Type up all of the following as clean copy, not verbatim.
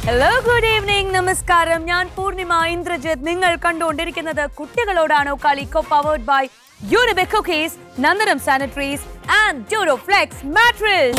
Hello, good evening, Namaskaram. ഞാൻ പൂർണിമ ഇന്ദ്രജിത്ത്. നിങ്ങൾ കണ്ടുകൊണ്ടിരിക്കുന്നത് കുട്ടികളോടാണോ കളി, co-powered by Unibic Cookies, Nandanam Sanitaries and Duroflex Mattress.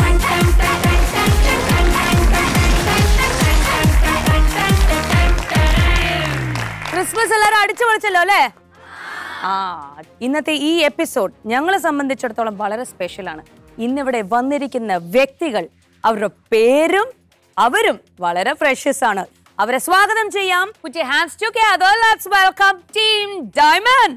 Christmas എല്ലാവരും അടിച്ചു പൊളിച്ചല്ലോ അല്ലേ? ഇന്നത്തെ ഈ എപ്പിസോഡ് ഞങ്ങളെ സംബന്ധിച്ചിടത്തോളം വളരെ സ്പെഷ്യലാണ്. ഇന്നിവിടെ വന്നിരിക്കുന്ന വ്യക്തികൾ, അവരുടെ പേരും അവരും വളരെ പ്രഷ്യസ് ആണ്. അവരെ സ്വാഗതം ചെയ്യാം. Put your hands together. Let's welcome Team Diamond.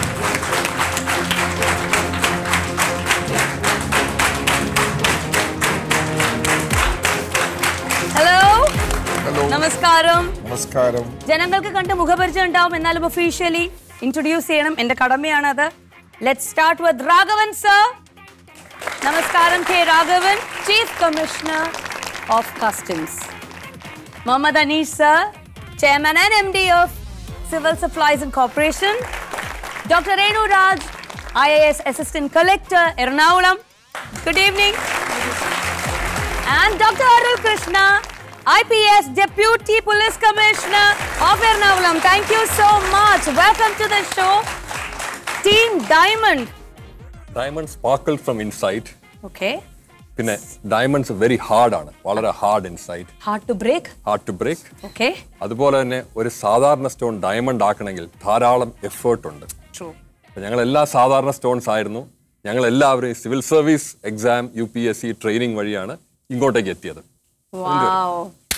Hello. Hello. നമസ്കാരം. നമസ്കാരം. ജനങ്ങൾക്ക് കണ്ട് മുഖപരിചയം ഉണ്ടാവും, എന്നാലും ഒഫീഷ്യലി ഇൻട്രൊഡ്യൂസ് ചെയ്യണം. എന്റെ കടമയാണത്. Let's start with Raghavan sir. നമസ്കാരം K Raghavan, chief commissioner of Customs. Mohammad Anish sir, Chairman and MD of Civil Supplies and Corporation. Dr. Renu Raj, IAS Assistant Collector, Ernakulam. Good evening. And Dr. Arul Krishna, IPS Deputy Police Commissioner of Ernakulam. Thank you so much. Welcome to the show. Team Diamond. Diamond sparkled from inside. Okay. പിന്നെ diamonds very hard ആണ്, വളരെ hard inside. Hard to break. Hard to break. Okay. അതുപോലെ തന്നെ ഒരു സാധാരണ stone diamond ആക്കണമെങ്കിൽ ധാരാളം effort ഉണ്ട്. True. ഞങ്ങൾ എല്ലാ സാധാരണ സ്റ്റോൺസ് ആയിരുന്നു. ഞങ്ങൾ എല്ലാവരും civil service exam UPSC training വഴിയാണ് ഇങ്ങോട്ടേക്ക് എത്തിയത്. Wow.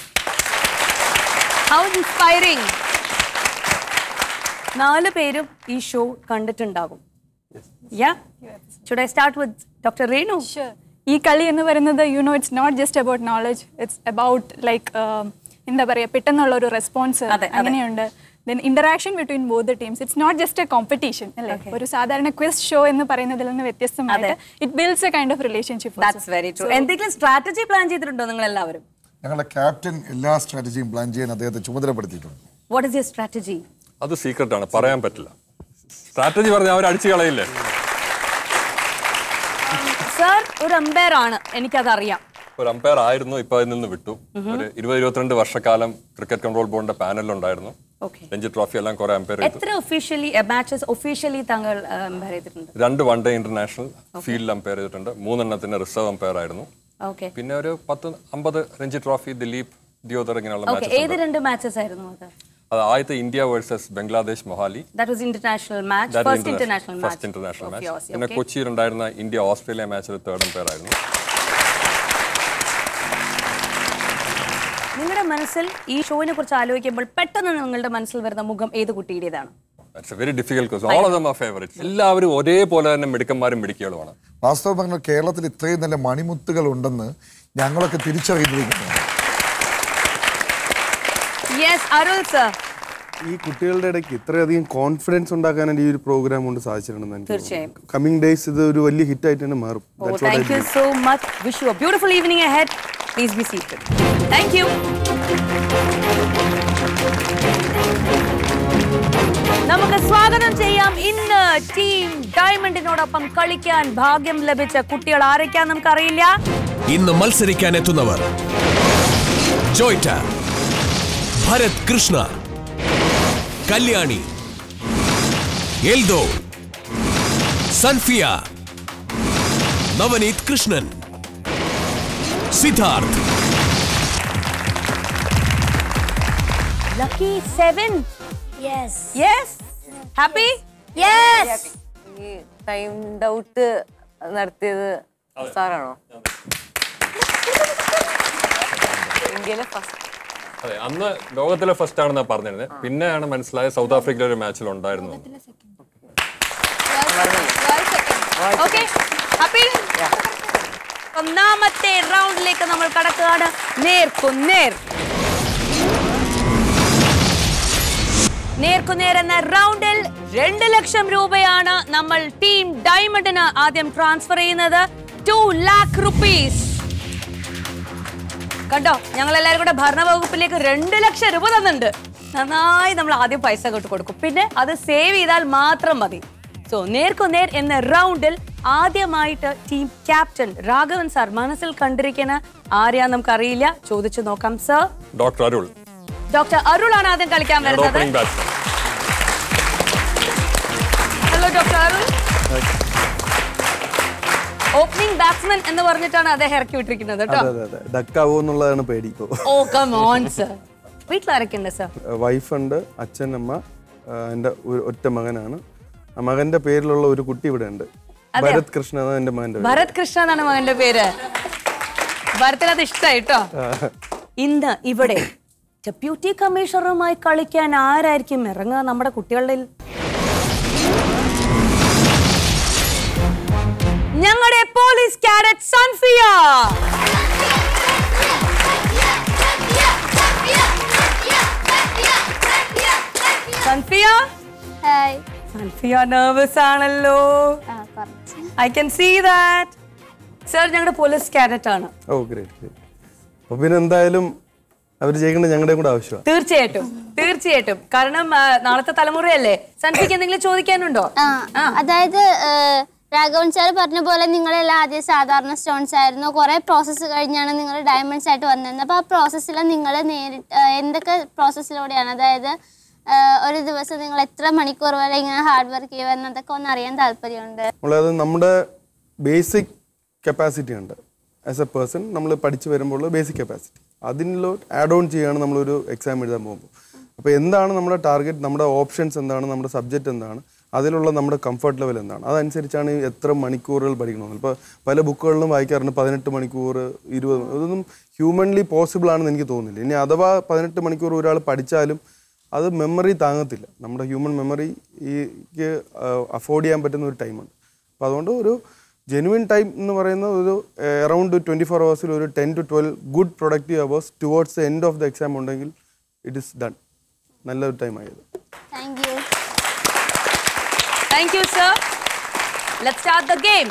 How inspiring. 4 പേരും ഈ ഷോ കണ്ടിട്ടുണ്ടാകും. Yeah. Should I start with Dr. Renu? Sure. ഈ കളി എന്ന് പറയുന്നത് it's not just about knowledge, it's about like എന്താ പറയുക, പെട്ടെന്നുള്ള ഒരു റെസ്പോൺസ് അങ്ങനെയുണ്ട്. Then interaction between both the teams. It's not just a competition അല്ലേ, ഒരു സാധാരണ ക്വിസ് ഷോ എന്ന് പറയുന്നതിൽ നിന്ന് വ്യത്യസ്തമായിട്ട് it builds a kind of relationship. That's very true. എന്തെങ്കിലും സ്ട്രാറ്റജി പ്ലാൻ ചെയ്തിട്ടുണ്ടോ നിങ്ങൾ എല്ലാവരും? ഞങ്ങളുടെ ക്യാപ്റ്റൻ എല്ലാ സ്ട്രാറ്റജിയും പ്ലാൻ ചെയ്യാൻ അദ്ദേഹത്തെ ചുമതലപ്പെടുത്തിയിട്ടുണ്ട്. What is your strategy? അത് സീക്രട്ട് ആണ്, പറയാൻ പറ്റില്ല. സ്ട്രാറ്റജി പറഞ്ഞാൽ അവർ അടിച്ചു കളയില്ലേ. സർ ഒരു അമ്പയർ ആണ്, എനിക്കതറിയാം. ഒരു അമ്പയർ ആയിരുന്നു, ഇപ്പൊ അതിൽ നിന്ന് വിട്ടു. ഒരു 20-22 വർഷക്കാലം ക്രിക്കറ്റ് കൺട്രോൾ ബോർഡിന്റെ പാനലിലുണ്ടായിരുന്നു. രഞ്ജി ട്രോഫി എല്ലാം കുറെ അമ്പയർ ചെയ്തു. എത്ര ഒഫീഷ്യലി മാച്ചസ് ഒഫീഷ്യലി താങ്കൾ അമ്പയർ ചെയ്തിട്ടുണ്ട്? 2 വൺ ഡേ ഇന്റർനാഷണൽ ഫീൽഡിൽ അമ്പയർ ചെയ്തിട്ടുണ്ട്. 3 എണ്ണത്തിന് റിസർവ് അമ്പയർ ആയിരുന്നു. പിന്നെ ഒരു 10-50 രഞ്ജി ട്രോഫി, ദിലീപ്, ദിയോദർ ഇങ്ങനെയുള്ള മാച്ചസ്. ഏത് 2 മാച്ചസ് ആയിരുന്നു അത്? അത് ആദ്യത്തെ India versus Bangladesh Mohali. That was international match, first international match. പിന്നെ കൊച്ചിയിൽ ഉണ്ടായിരുന്ന ഇന്ത്യ ഓസ്ട്രേലിയ മാച്ചിൽ 3rd അമ്പയർ ആയിരുന്നു. നിങ്ങളുടെ മനസ്സിൽ ഈ ഷോയിനെ കുറിച്ച് ആലോചിക്കുമ്പോൾ പെട്ടെന്ന് നിങ്ങളുടെ മനസ്സിൽ വരുന്ന മുഖം ഏത് കുട്ടിയുടേതാണ്? That's a very difficult question. All of them are favorites. എല്ലാവരും ഒരേപോലെ തന്നെ മിടുക്കന്മാരും മിടുക്കികളുമാണ്. വാസ്തവം പറഞ്ഞാൽ കേരളത്തിൽ ഇത്രയും നല്ല മണിമുത്തുകൾ ഉണ്ടെന്ന് ഞങ്ങളൊക്കെ തിരിച്ചറിഞ്ഞിരിക്കുന്നു. Yes, Arul sir. ഈ കുട്ടികളുടെ ഇടയ്ക്ക് ഇത്രയധികം കോൺഫിഡൻസ് ഉണ്ടാക്കാനായിട്ട് ഈ ഒരു പ്രോഗ്രാം കൊണ്ട് സാധിച്ചിട്ടുണ്ടെന്ന് എനിക്ക് തീർച്ചയായും. കമ്മിങ് ഡേയ്സ് ഇത് ഒരു വലിയ ഹിറ്റ് ആയിട്ട് തന്നെ മാറും. Thank you so much. Wish you a beautiful evening ahead. Please be seated. Thank you. നമുക്ക് സ്വാഗതം ചെയ്യാം ഇന്ന് ടീം ഡയമണ്ടിനോടൊപ്പം കളിക്കാൻ ഭാഗ്യം ലഭിച്ച കുട്ടികൾ ആരൊക്കെയാന്ന് നമുക്കറിയില്ല. ഇന്ന് മത്സരിക്കാൻ എത്തുന്നവർ Joita, Bharat Krishna, Kalyani, Eldho, Sanfiya, Navaneeth Krishnan, Siddharth. Lucky 7. Yes. Yes. Happy? Yes. ഈ ടൈംഡ് ഔട്ട് നടത്തിയത് സാറാണോ? ഇന്ത്യയിലെ ഫസ്റ്റ്. അതെ, അന്ന് ലോകത്തിലെ ഫസ്റ്റ് ആണെന്നാ പറഞ്ഞിരുന്നത്. പിന്നെയാണ് മനസ്സിലായത് സൗത്ത് ആഫ്രിക്കയിലെ ഒരു മാച്ചിൽ ഉണ്ടായിരുന്നു. Okay. Happy? ഒന്നാമത്തെ റൗണ്ടിലേക്ക് നമ്മൾ കടക്കുകയാണ്. നേർക്കുനേർ. നേർക്കുനേർ എന്ന റൗണ്ടിൽ 2 ലക്ഷം രൂപയാണ് നമ്മൾ ടീം ഡയമണ്ടിന് ആദ്യം ട്രാൻസ്ഫർ ചെയ്യുന്നത്. 2 lakh rupees. കണ്ടോ, ഞങ്ങൾ എല്ലാവരും കൂടെ ഭരണവകുപ്പിലേക്ക് 2 ലക്ഷം രൂപ തന്നിട്ടുണ്ട്. നന്നായി നമ്മൾ ആദ്യം പൈസ കൊടുക്കും, പിന്നെ അത് സേവ് ചെയ്താൽ മാത്രം മതി. സോ നേർക്കുനേർ എന്ന റൗണ്ടിൽ ആദ്യമായിട്ട് ടീം ക്യാപ്റ്റൻ രാഘവൻ സാർ മനസ്സിൽ കണ്ടിരിക്കുന്ന ആരെയാ നമുക്കറിയില്ല. ചോദിച്ചു നോക്കാം sir. Doctor Arul. Doctor Arul ആണ് ആദ്യം കളിക്കാൻ വരുന്നത്. Hello doctor Arul. Opening batsman എന്ന് പറഞ്ഞിട്ടാണ് അദ്ദേഹം ഇറക്കി വിട്ടിരിക്കുന്നത് കേട്ടോ. ഡക്കാവോന്നുള്ളതാണ് പേടി. Oh come on sir. വീട്ടിലാരൊക്കെ ഉണ്ട് സർ? വൈഫുണ്ട്, അച്ഛൻ, അമ്മ, എൻ്റെ ഒറ്റ മകനാണ്. ആ മകന്റെ പേരിലുള്ള ഒരു കുട്ടി ഇവിടെ ഉണ്ട്. ഭരത് കൃഷ്ണ എന്നാണ് എൻ്റെ മകന്റെ പേര്. ഭരത് കൃഷ്ണ എന്നാണ് മകന്റെ പേര്. ഭരത്തിന് അത് ഇഷ്ടായിട്ടോ. ഇന്ന് ഇവിടെ ഡെപ്യൂട്ടി കമ്മീഷണറുമായി കളിക്കാൻ ആരായിരിക്കും ഇറങ്ങുക നമ്മുടെ കുട്ടികളുടെ? ഞങ്ങളുടെ police cadet Sanfiya. Sanfiya. Hi. Sanfiya nervous ആണല്ലോ. I can see that. Sir ഞങ്ങളുടെ പോലീസ് കാഡറ്റ് ആണ്. Oh great. അപ്പൊ പിന്നെ എന്തായാലും അവർ ജയിക്കേണ്ടത് ഞങ്ങളുടെ കൂടെ ആവശ്യമാണ്. തീർച്ചയായിട്ടും തീർച്ചയായിട്ടും. കാരണം നാളത്തെ തലമുറയല്ലേ. സൻഫിക്ക് എന്തെങ്കിലും ചോദിക്കാനുണ്ടോ? അതായത് രാഘവൻ സാർ പറഞ്ഞ പോലെ നിങ്ങളെല്ലാം ആദ്യം സാധാരണ സ്റ്റോൺസ് ആയിരുന്നു. കുറെ പ്രോസസ്സ് കഴിഞ്ഞാണ് നിങ്ങൾ ഡയമണ്ട്സ് ആയിട്ട് വന്നിരുന്നത്. അപ്പോൾ ആ പ്രോസസ്സിൽ നിങ്ങൾ എന്തൊക്കെ പ്രോസസ്സിലൂടെയാണ്, അതായത് ഒരു ദിവസം നിങ്ങൾ എത്ര മണിക്കൂർ വരെ ഇങ്ങനെ ഹാർഡ് വർക്ക് ചെയ്യുക എന്നതൊക്കെ ഒന്ന് അറിയാൻ താല്പര്യമുണ്ട്. നമ്മുടെ ബേസിക് കപ്പാസിറ്റി ഉണ്ട് ആസ് എ പേഴ്സൺ. നമ്മൾ പഠിച്ചു വരുമ്പോൾ ബേസിക് കപ്പാസിറ്റി അതിലോട്ട് ആഡ് ഓൺ ചെയ്യുകയാണ് നമ്മളൊരു എക്സാം എഴുതാൻ പോകുമ്പോൾ. അപ്പോൾ എന്താണ് നമ്മുടെ ടാർഗറ്റ്, നമ്മുടെ ഓപ്ഷൻസ് എന്താണ്, നമ്മുടെ സബ്ജക്റ്റ് എന്താണ്, അതിലുള്ള നമ്മുടെ കംഫർട്ട് ലെവൽ എന്താണ്, അതനുസരിച്ചാണ് എത്ര മണിക്കൂറുകൾ പഠിക്കണമെന്ന്. ഇപ്പോൾ പല ബുക്കുകളിലും വായിക്കാറുണ്ട് 18 മണിക്കൂർ 20. അതൊന്നും ഹ്യൂമൻലി പോസിബിൾ ആണെന്ന് എനിക്ക് തോന്നുന്നില്ല. ഇനി അഥവാ 18 മണിക്കൂർ ഒരാൾ പഠിച്ചാലും അത് മെമ്മറി താങ്ങത്തില്ല. നമ്മുടെ ഹ്യൂമൻ മെമ്മറിക്ക് അഫോർഡ് ചെയ്യാൻ പറ്റുന്ന ഒരു ടൈമുണ്ട്. അപ്പോൾ അതുകൊണ്ട് ഒരു ജെനുവിൻ ടൈം എന്ന് പറയുന്ന ഒരു അറൗണ്ട് 24 hours ഒരു 10 to 12 good productive hours towards the end of the exam ഉണ്ടെങ്കിൽ ഇറ്റ് ഇസ് ഡൺ. നല്ലൊരു ടൈം ആയത്. Thank you, sir. Let's start the game.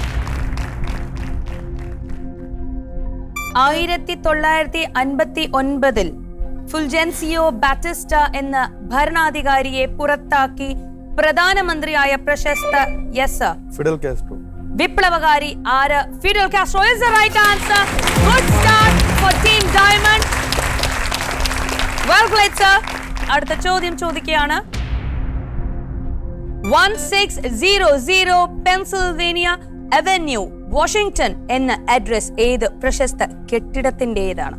1959 Fulgencio Batista എന്ന ഭരണാധികാരിയെ പുറത്താക്കി പ്രധാനമന്ത്രിയായ പ്രശസ്ത ഫിഡൽ കാസ്ട്രോ. വിപ്ലവകാരി ആര്? Fidel Castro is the right answer. Good start for Team Diamond. Well played, sir. അടുത്ത ചോദ്യം ചോദിക്കുകയാണ്. 1600 പെൻസിൽവേനിയ അവന്യൂ വാഷിംഗ്ടൺ എന്ന അഡ്രസ് ഏത് പ്രശസ്ത കെട്ടിടത്തിന്റേതാണ്?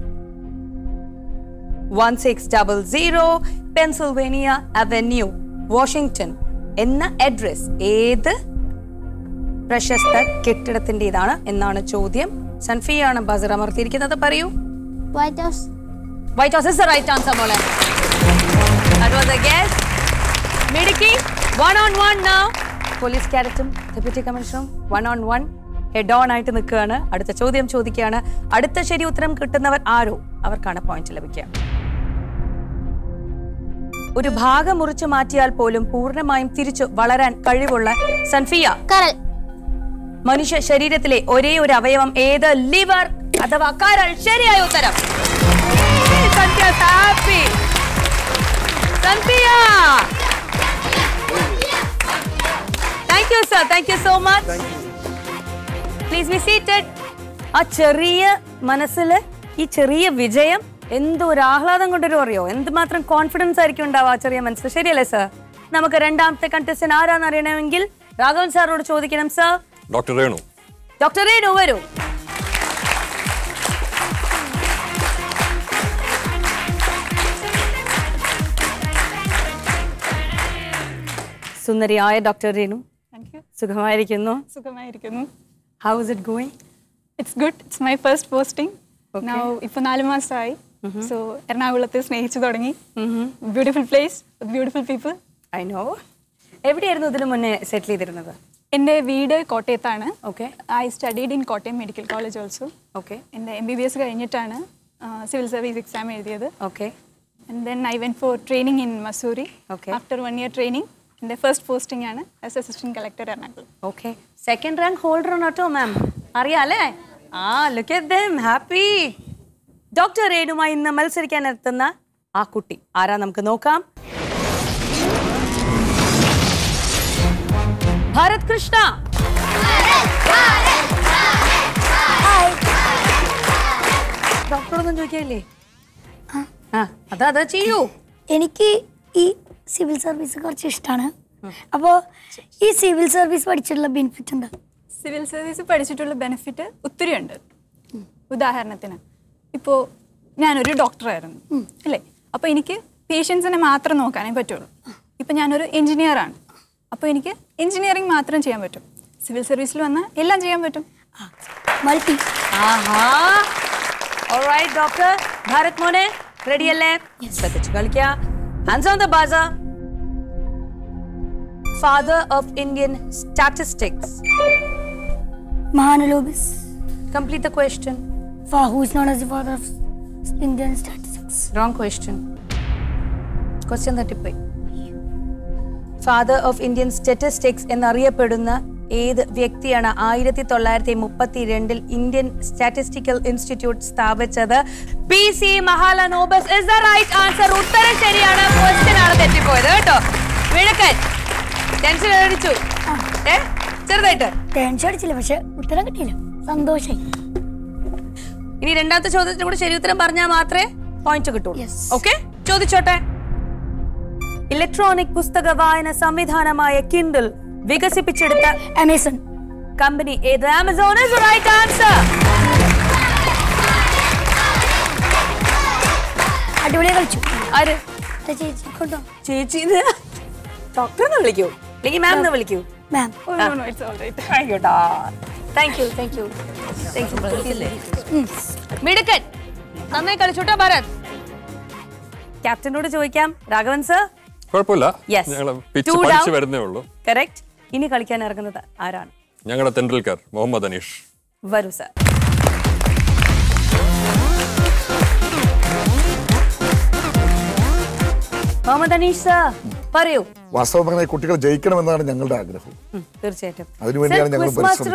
1600 പെൻസിൽവേനിയ അവന്യൂ വാഷിംഗ്ടൺ എന്ന അഡ്രസ് ഏത് പ്രശസ്ത കെട്ടിടത്തിന്റേതാണ് എന്നാണ് ചോദ്യം. സൻഫിയാണ് ബസർ അമർത്തിയിരിക്കുന്നത്. പറയൂ. White House. White House is the right answer, Mola. That was a guess. Midiki, 1-on-1 now. Police cadetum, Deputy Commissioner, 1-on-1. Head on ആയിട്ട് നിൽക്കുകയാണ്. അടുത്ത ചോദ്യം ചോദിക്കുകയാണ്. അടുത്ത ശരി ഉത്തരം കിട്ടുന്നവർ ആരോ അവർക്കാണ് പോയിന്റ് ലഭിക്കുക. ഒരു ഭാഗം മുറിച്ചു മാറ്റിയാൽ പോലും പൂർണ്ണമായും തിരിച്ചു വളരാൻ കഴിവുള്ള സൻഫിയ. മനുഷ്യ ശരീരത്തിലെ ഒരേ ഒരു അവയവം ഏത്? ലിവർ അഥവാ കരൾ. ശരിയായ ഉത്തരം. Sanfiya's happy. Sanfiya. Thank you, sir. Thank you so much. Please be seated. ആ ചെറിയ മനസ്സില് ഈ ചെറിയ വിജയം എന്തൊരു ആഹ്ലാദം കൊണ്ടൊരു അറിയോ, എന്തുമാത്രം കോൺഫിഡൻസ് ആയിരിക്കും ഉണ്ടാവുക ആ ചെറിയ മനസ്സിൽ. ശരിയല്ലേ സർ? നമുക്ക് രണ്ടാമത്തെ കണ്ടസ്റ്റന്റ് ആരാന്ന് അറിയണമെങ്കിൽ രാഘവൻ സാറിനോട് ചോദിക്കണം. Sir. Doctor Renu. Doctor Renu വരൂ. സുന്ദരിയായ ഡോക്ടർ രേണു. സുഖമായിരിക്കുന്നു? സുഖമായിരിക്കുന്നു. How is it going? It's good. It's my first posting. Now ഇപ്പോൾ 4 മാസമായി. So എറണാകുളത്തെ സ്നേഹിച്ചു തുടങ്ങി. Beautiful place with beautiful people. I know. എവിടെയായിരുന്നു ഇതിനു മുന്നേ സെറ്റിൽ ചെയ്തിരുന്നത്? എൻ്റെ വീട് കോട്ടയത്താണ്. Okay. I studied in Kottayam Medical College also. Okay. എൻ്റെ MBBS കഴിഞ്ഞിട്ടാണ് സിവിൽ സർവീസ് എക്സാം എഴുതിയത്. Okay. And then I went for training in Missouri. Okay. After 1 year training, എൻ്റെ ഫസ്റ്റ് പോസ്റ്റിംഗ് ആണ് as assistant collector Ernakulam. Okay. Second rank holder ആണ് കേട്ടോ ma'am. അറിയാലേ? Look at them. Happy. Doctor രേണുമായി ഇന്ന് മത്സരിക്കാൻ എത്തുന്ന ആ കുട്ടി ആരാ നമുക്ക് നോക്കാം. ഭരത് കൃഷ്ണ. ചോദിക്കാനുള്ളതൊന്നും ചോദിക്കാല്ലേ? അതാ ചെയ്യൂ. എനിക്ക് ഈ സിവിൽ സർവീസ് കുറച്ച് ഇഷ്ടമാണ്. അപ്പോൾ ഈ സിവിൽ സർവീസ് പഠിച്ചിട്ടുള്ള ബെനിഫിറ്റ് എന്താ? സിവിൽ സർവീസ് പഠിച്ചിട്ടുള്ള ബെനിഫിറ്റ് ഒത്തിരി ഉണ്ട്. ഉദാഹരണത്തിന് ഇപ്പോൾ ഞാനൊരു ഡോക്ടറായിരുന്നു അല്ലേ, അപ്പോൾ എനിക്ക് പേഷ്യൻസിനെ മാത്രം നോക്കാനേ പറ്റുള്ളൂ. ഇപ്പം ഞാനൊരു എഞ്ചിനീയറാണ്, അപ്പോൾ എനിക്ക് എഞ്ചിനീയറിംഗ് മാത്രം ചെയ്യാൻ പറ്റും. സിവിൽ സർവീസിൽ വന്നാൽ എല്ലാം ചെയ്യാൻ പറ്റും. മൾട്ടി. ഓൾറൈറ്റ് ഡോക്ടർ ഭാരത് മോനെ റെഡി അല്ലേ? ശ്രദ്ധിച്ചു കളിക്കുക. Hands on the buzzer. Father of Indian statistics. Mahalanobis. Complete the question. Who is known as the father of Indian statistics? Wrong question. Question തെറ്റിപ്പോയി. Father of Indian statistics എന്നറിയപ്പെടുന്ന ഏത് വ്യക്തിയാണ് 1932 Indian Statistical Institute സ്ഥാപിച്ചത്? PC Mahalanobis is the right answer. ഉത്തരം ശരിയാണ്. Question ആണ് തെറ്റിപ്പോയത് കേട്ടോ. മിടുക്കൻ. ടെൻഷൻ അടിച്ചു. ചെറുതായിട്ട് ടെൻഷൻ അടിച്ചില്ല, പക്ഷെ ഉത്തരം കിട്ടിയില്ല. സന്തോഷായി. ഇനി രണ്ടാമത്തെ ചോദ്യത്തിന് കൂടെ ശരി ഉത്തരം പറഞ്ഞാൽ മാത്രമേ പോയിന്റ് കിട്ടുള്ളൂ. ഓക്കെ, ചോദിച്ചോട്ടെ. ഇലക്ട്രോണിക് പുസ്തക വായന സംവിധാനമായ കിൻഡിൽ വികസിപ്പിച്ചെടുത്ത ആമസോൺ കമ്പനി ഏത്? Amazon is the right answer. അടിപൊളിയായി കളിച്ചു. ആര്? ചേച്ചി കൊണ്ടോ? ചേച്ചി ഡോക്ടറിനെ വിളിക്കൂ അല്ലെങ്കിൽ മാം എന്ന് വിളിക്കൂ? മാം. ആയിക്കോട്ടാ. Thank you. മിടുക്കൻ, നന്നായി കളിച്ചോട്ടോ ഭാരത്. ക്യാപ്റ്റനോട് ചോദിക്കാം. രാഘവൻ സർ? കുഴപ്പമില്ല, ഞങ്ങൾ പിച്ച് പഠിച്ചു വരുന്നേ ഉള്ളൂ. കറക്റ്റ്. ഇനി കളിക്കാൻ ഇറങ്ങുന്നത് ആരാണ്? ഞങ്ങളുടെ തെണ്ടുൽക്കർ മുഹമ്മദ് അനീഷ്. വരൂ സർ. മുഹമ്മദ് അനീഷ് സർ പറയൂ. വാസ്തവം പറഞ്ഞാൽ കുട്ടികൾ ജയിക്കണമെന്നാണ് ഞങ്ങളുടെ ആഗ്രഹം. തീർച്ചയായിട്ടും. അതിനുവേണ്ടിയാണ് ഞങ്ങൾ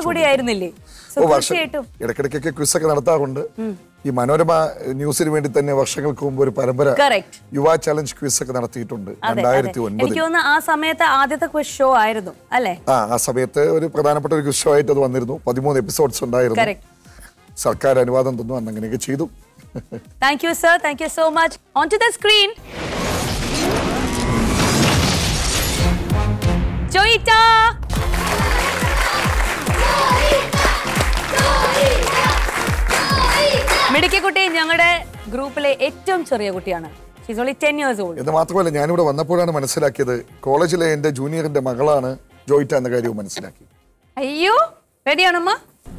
ഇടയ്ക്കിടയ്ക്കൊക്കെ ക്വിസ് ഒക്കെ നടത്താറുണ്ട്. ഈ മനോരമ ന്യൂസിന് വേണ്ടി തന്നെ വർഷങ്ങൾക്ക് മുമ്പ് ഒരു പരമ്പര യുവ ചലഞ്ച് ക്വിസ് ഒക്കെ നടത്തിയിട്ടുണ്ട് 2009. ആ സമയത്ത് ആദ്യത്തെ ക്വിസ് ഷോ ആയിരുന്നു അല്ലേ? ആ സമയത്ത് ഒരു പ്രധാനപ്പെട്ട ഒരു ക്വിസ് ഷോ ആയിട്ട് അത് വന്നിരുന്നു. 13 എപ്പിസോഡ്സ് ഉണ്ടായിരുന്നു. സർക്കാർ അനുവാദം തന്നു, അന്ന് അങ്ങനെയൊക്കെ ചെയ്തു. Thank you sir. Thank you so much. On to the screen. Joita. മിടുക്കി കുട്ടി ഞങ്ങളുടെ ഗ്രൂപ്പിലെ ഏറ്റവും ചെറിയ കുട്ടിയാണ്. She's only 10 years old. ഇത് മാത്രമല്ല, ഞാനിവിടെ വന്നപ്പോഴാണ് മനസ്സിലാക്കിയത് കോളേജിലെ എന്റെ ജൂനിയറിന്റെ മകളാണ് ജോയിറ്റ എന്ന കാര്യവും മനസ്സിലാക്കി. അയ്യോ, റെഡിയാണമ്മ?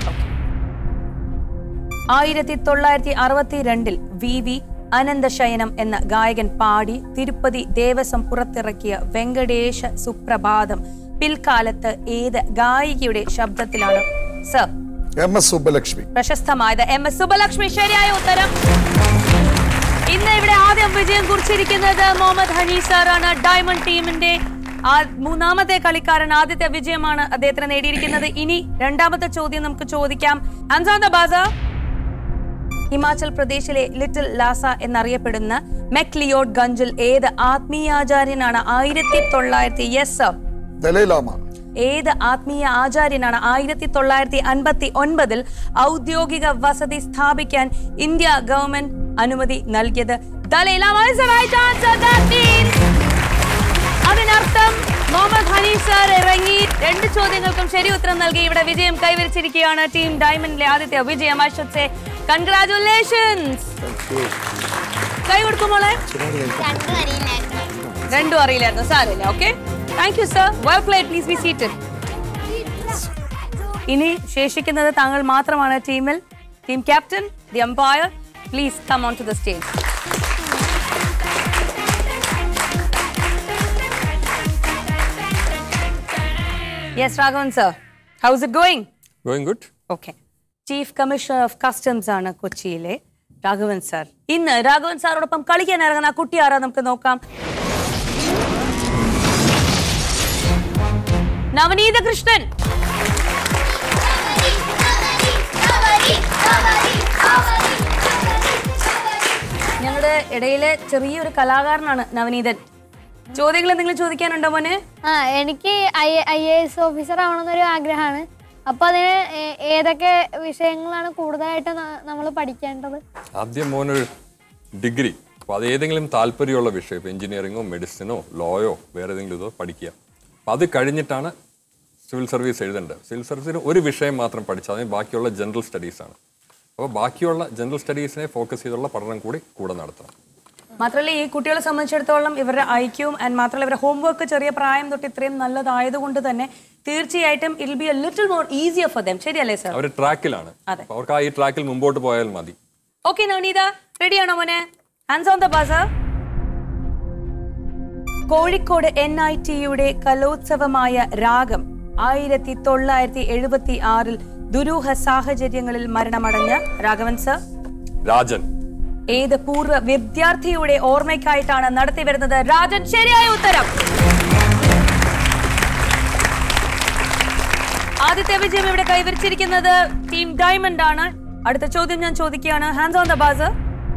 1962 VV അനന്തശയനം എന്ന ഗായകൻ പാടി തിരുപ്പതി ദേവസ്വം പുറത്തിറക്കിയ വെങ്കടേശ സുപ്രഭാതം പിൽക്കാലത്ത് ഏത് ഗായികയുടെ ശബ്ദത്തിലാണ് സർ? MS സുബ്ബലക്ഷ്മി. പ്രശസ്തമായത് MS സുബ്ബലക്ഷ്മി. ശരിയായ ഉത്തരം. ഇന്ന് ഇവിടെ ആദ്യം വിജയം കുറിച്ചിരിക്കുന്നത് മുഹമ്മദ് ഹനീഫ് സാർ ആണ്. ഡയമണ്ട് ടീമിന്റെ മൂന്നാമത്തെ കളിക്കാരൻ. ആദ്യത്തെ വിജയമാണ് അദ്ദേഹത്തിന് നേടിയിരിക്കുന്നത്. ഇനി രണ്ടാമത്തെ ചോദ്യം നമുക്ക് ചോദിക്കാം. ഹിമാചൽ പ്രദേശിലെ ലിറ്റിൽ ലാസ എന്നറിയപ്പെടുന്ന മെക്ലിയോഡ് ഗഞ്ചിൽ ഏത് ആത്മീയാചാര്യനാണ് 1900 ഏത് ആത്മീയ ആചാര്യനാണ് 1959 ഔദ്യോഗിക വസതി സ്ഥാപിക്കാൻ ഇന്ത്യ ഗവൺമെന്റ് അനുമതി നൽകിയത്? അതിനർത്ഥം മുഹമ്മദ് ഹനീഫ് സാർ ഇറങ്ങി. 2 ചോദ്യങ്ങൾക്കും ശരി ഉത്തരം നൽകി ഇവിടെ വിജയം കൈവരിച്ചിരിക്കുകയാണ് ടീം ഡയമണ്ടിലെ ആദ്യത്തെ വിജയം. I should say congratulations. കൈ കൊടുക്കുമോളെ? 2 അറിയില്ലായിരുന്നു. സാരമില്ല. Okay, thank you sir. Well played. Please be seated. ഇനി ശേഷിക്കുന്നത് താങ്കൾ മാത്രമാണ് ടീമിൽ. Team captain, the umpire, please come on to the stage. Yes, Raghavan sir. How is it going? Going good. Okay. Chief Commissioner of Customs ആണ് കൊച്ചിയിലെ Raghavan sir. ഇന്ന് രാഘവൻ സാറോടൊപ്പം കളിക്കാൻ ഇറങ്ങുന്ന കുട്ടി ആരാ നമുക്ക് നോക്കാം. നവനീത കൃഷ്ണൻ. ഞങ്ങളുടെ ഇടയിലെ ചെറിയൊരു കലാകാരനാണ് നവനീതൻ. ചോദ്യങ്ങൾ എന്തെങ്കിലും ചോദിക്കാനുണ്ടോ മോനെ? എനിക്ക് IAS ഓഫീസർ ആവണമെന്നൊരു ആഗ്രഹമാണ്. അപ്പോൾ അതിന് ഏതൊക്കെ വിഷയങ്ങളാണ് കൂടുതലായിട്ട് നമ്മൾ പഠിക്കേണ്ടത്? ആദ്യം മോനൊരു ഡിഗ്രി, അപ്പോൾ അത് ഏതെങ്കിലും താല്പര്യമുള്ള വിഷയം, ഇപ്പോൾ എഞ്ചിനീയറിങ്ങോ മെഡിസിനോ ലോയോ വേറെ ഏതെങ്കിലും ഇതോ പഠിക്കുക. അപ്പോൾ അത് കഴിഞ്ഞിട്ടാണ് സിവിൽ സർവീസ് എഴുതേണ്ടത്. സിവിൽ സർവീസിന് ഒരു വിഷയം മാത്രം പഠിച്ചാൽ അതിന് ബാക്കിയുള്ള ജനറൽ സ്റ്റഡീസാണ്. അപ്പോൾ ബാക്കിയുള്ള ജനറൽ സ്റ്റഡീസിനെ ഫോക്കസ് ചെയ്തുള്ള പഠനം കൂടെ നടത്തണം. മാത്രമല്ല ഈ കുട്ടികളെ സംബന്ധിച്ചിടത്തോളം ഇവരുടെ ഐക്യവും ആൻഡ് മാത്രമല്ല ഇവരുടെ ഹോംവർക്ക് ചെറിയ പ്രായം തൊട്ട് ഇത്രയും നല്ലതായതുകൊണ്ട് തന്നെ തീർച്ചയായിട്ടും it will be a little more easier for them. ശരിയല്ലേ സർ? അവർ ട്രാക്കിലാണ്, അവർക്ക് ആ ഈ ട്രാക്കിൽ മുമ്പോട്ട് പോയാൽ മതി. ഓക്കെ നവനീത, റെഡിയാണോ മോനെ? Hands on the buzzer. Kozhikode NITയുടെ കലോത്സവമായ രാഗം 1976 ദുരൂഹ സാഹചര്യങ്ങളിൽ മരണമടഞ്ഞ രാഘവൻ സർ രാജൻ ഏത് പൂർവ്വ വിദ്യാർത്ഥിയുടെ ഓർമ്മയ്ക്കായിട്ടാണ് നടത്തി വരുന്നത്? രാജൻ, ശരിയായ ഉത്തരം. ആദ്യത്തെ വിജയം ഇവിടെ കൈവരിച്ചിരിക്കുന്നത് ടീം ഡയമണ്ട് ആണ്. അടുത്ത ചോദ്യം ഞാൻ ചോദിക്കുകയാണ്. Hands on the buzzer.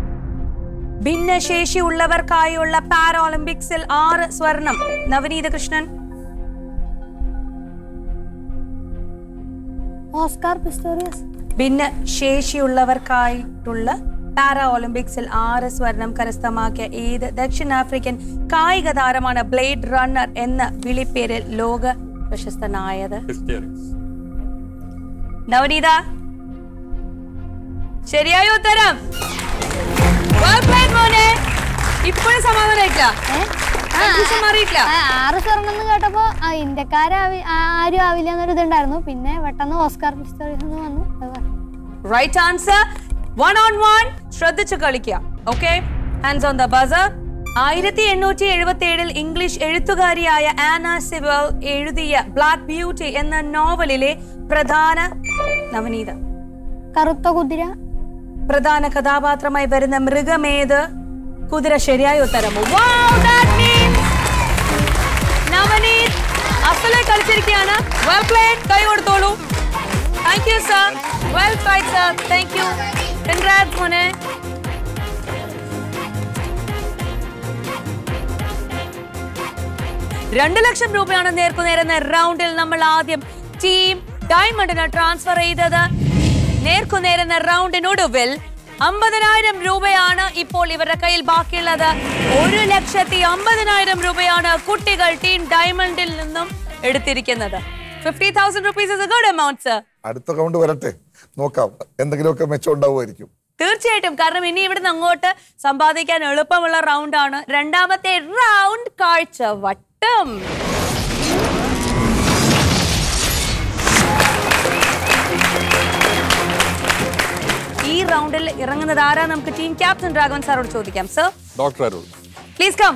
ഭിന്നശേഷിയുള്ളവർക്കായുള്ള പാരാഒളിമ്പിക്സിൽ 6 സ്വർണം. നവനീത കൃഷ്ണൻ. Oscar Pistorius. ഭിന്നശേഷിയുള്ളവർക്കായിട്ടുള്ള പാരാഒളിമ്പിക്സിൽ 6 സ്വർണം കരസ്ഥമാക്കിയ ഏത് ദക്ഷിണാഫ്രിക്കൻ കായിക താരമാണ് ബ്ലേഡ് റണ്ണർ എന്ന വിളിപ്പേരിൽ ലോക പ്രശസ്തനായത്? നവനീത, ശരിയായ ഉത്തരം. ഇപ്പോഴും സമാധാനമായിട്ടില്ല, 6 സ്വർണ്ണം കേട്ടപ്പോ ഇന്ത്യക്കാരും ആവില്ല എന്നൊരു ഇതുണ്ടായിരുന്നു. പിന്നെ പെട്ടെന്ന് ഓസ്കാർ പിസ്റ്റോറിയസ് വന്നു. Right answer. 1-on-1 ശ്രദ്ധിച്ചു കളിക്കുക. Okay, hands on the buzzer. 1877 English എഴുത്തുകാരിയായ ആന സിവൽ എഴുതിയ ബ്ലാക്ക് ബ്യൂട്ടി എന്ന നോവലിലെ പ്രധാന നവനീത കറുത്ത കുതിര. പ്രധാന കഥാപാത്രമായി വരുന്ന മൃഗമേത്? കുതിര. ശരിയായ ഉത്തരം. നവനീത് അസലായി കളിച്ചിരിക്കുകയാണ്. Well played. കൈ കൊടുത്തോളൂ. Thank you sir. Well tried sir. Thank you. Congrats മോനെ. ₹2,00,000 നേർക്കുനേർ എന്ന റൗണ്ടിൽ നമ്മൾ ആദ്യം ടീം ഡയമണ്ടിന് ട്രാൻസ്ഫർ ചെയ്തത്. നേർക്കുനേർ എന്ന റൗണ്ടിനൊടുവിൽ 50,000 രൂപയാണ് ഇപ്പോൾ ഇവരുടെ കയ്യിൽ ബാക്കിയുള്ളത്. 1,50,000 രൂപയാണ് കുട്ടികൾ ടീം ഡയമണ്ടിൽ നിന്നും എടുത്തിരിക്കുന്നത്. 50,000 rupees is a good amount, sir. അടുത്ത റൗണ്ട് വരട്ടെ, നോക്കാം എന്തെങ്കിലുമൊക്കെ മെച്ചം ഉണ്ടാവുമായിരിക്കും. തീർച്ചയായിട്ടും, കാരണം ഇനി ഇവിടുന്ന് അങ്ങോട്ട് സമ്പാദിക്കാൻ എളുപ്പമുള്ള റൗണ്ടാണ് രണ്ടാമത്തെ റൗണ്ട്, കാഴ്ചവട്ടം. ഈ റൗണ്ടിൽ ഇറങ്ങുന്നത് ആരാ? നമുക്ക് ടീം ക്യാപ്റ്റൻ രാഘവൻ സാറോട് ചോദിക്കാം. Sir, doctor Arul, please come.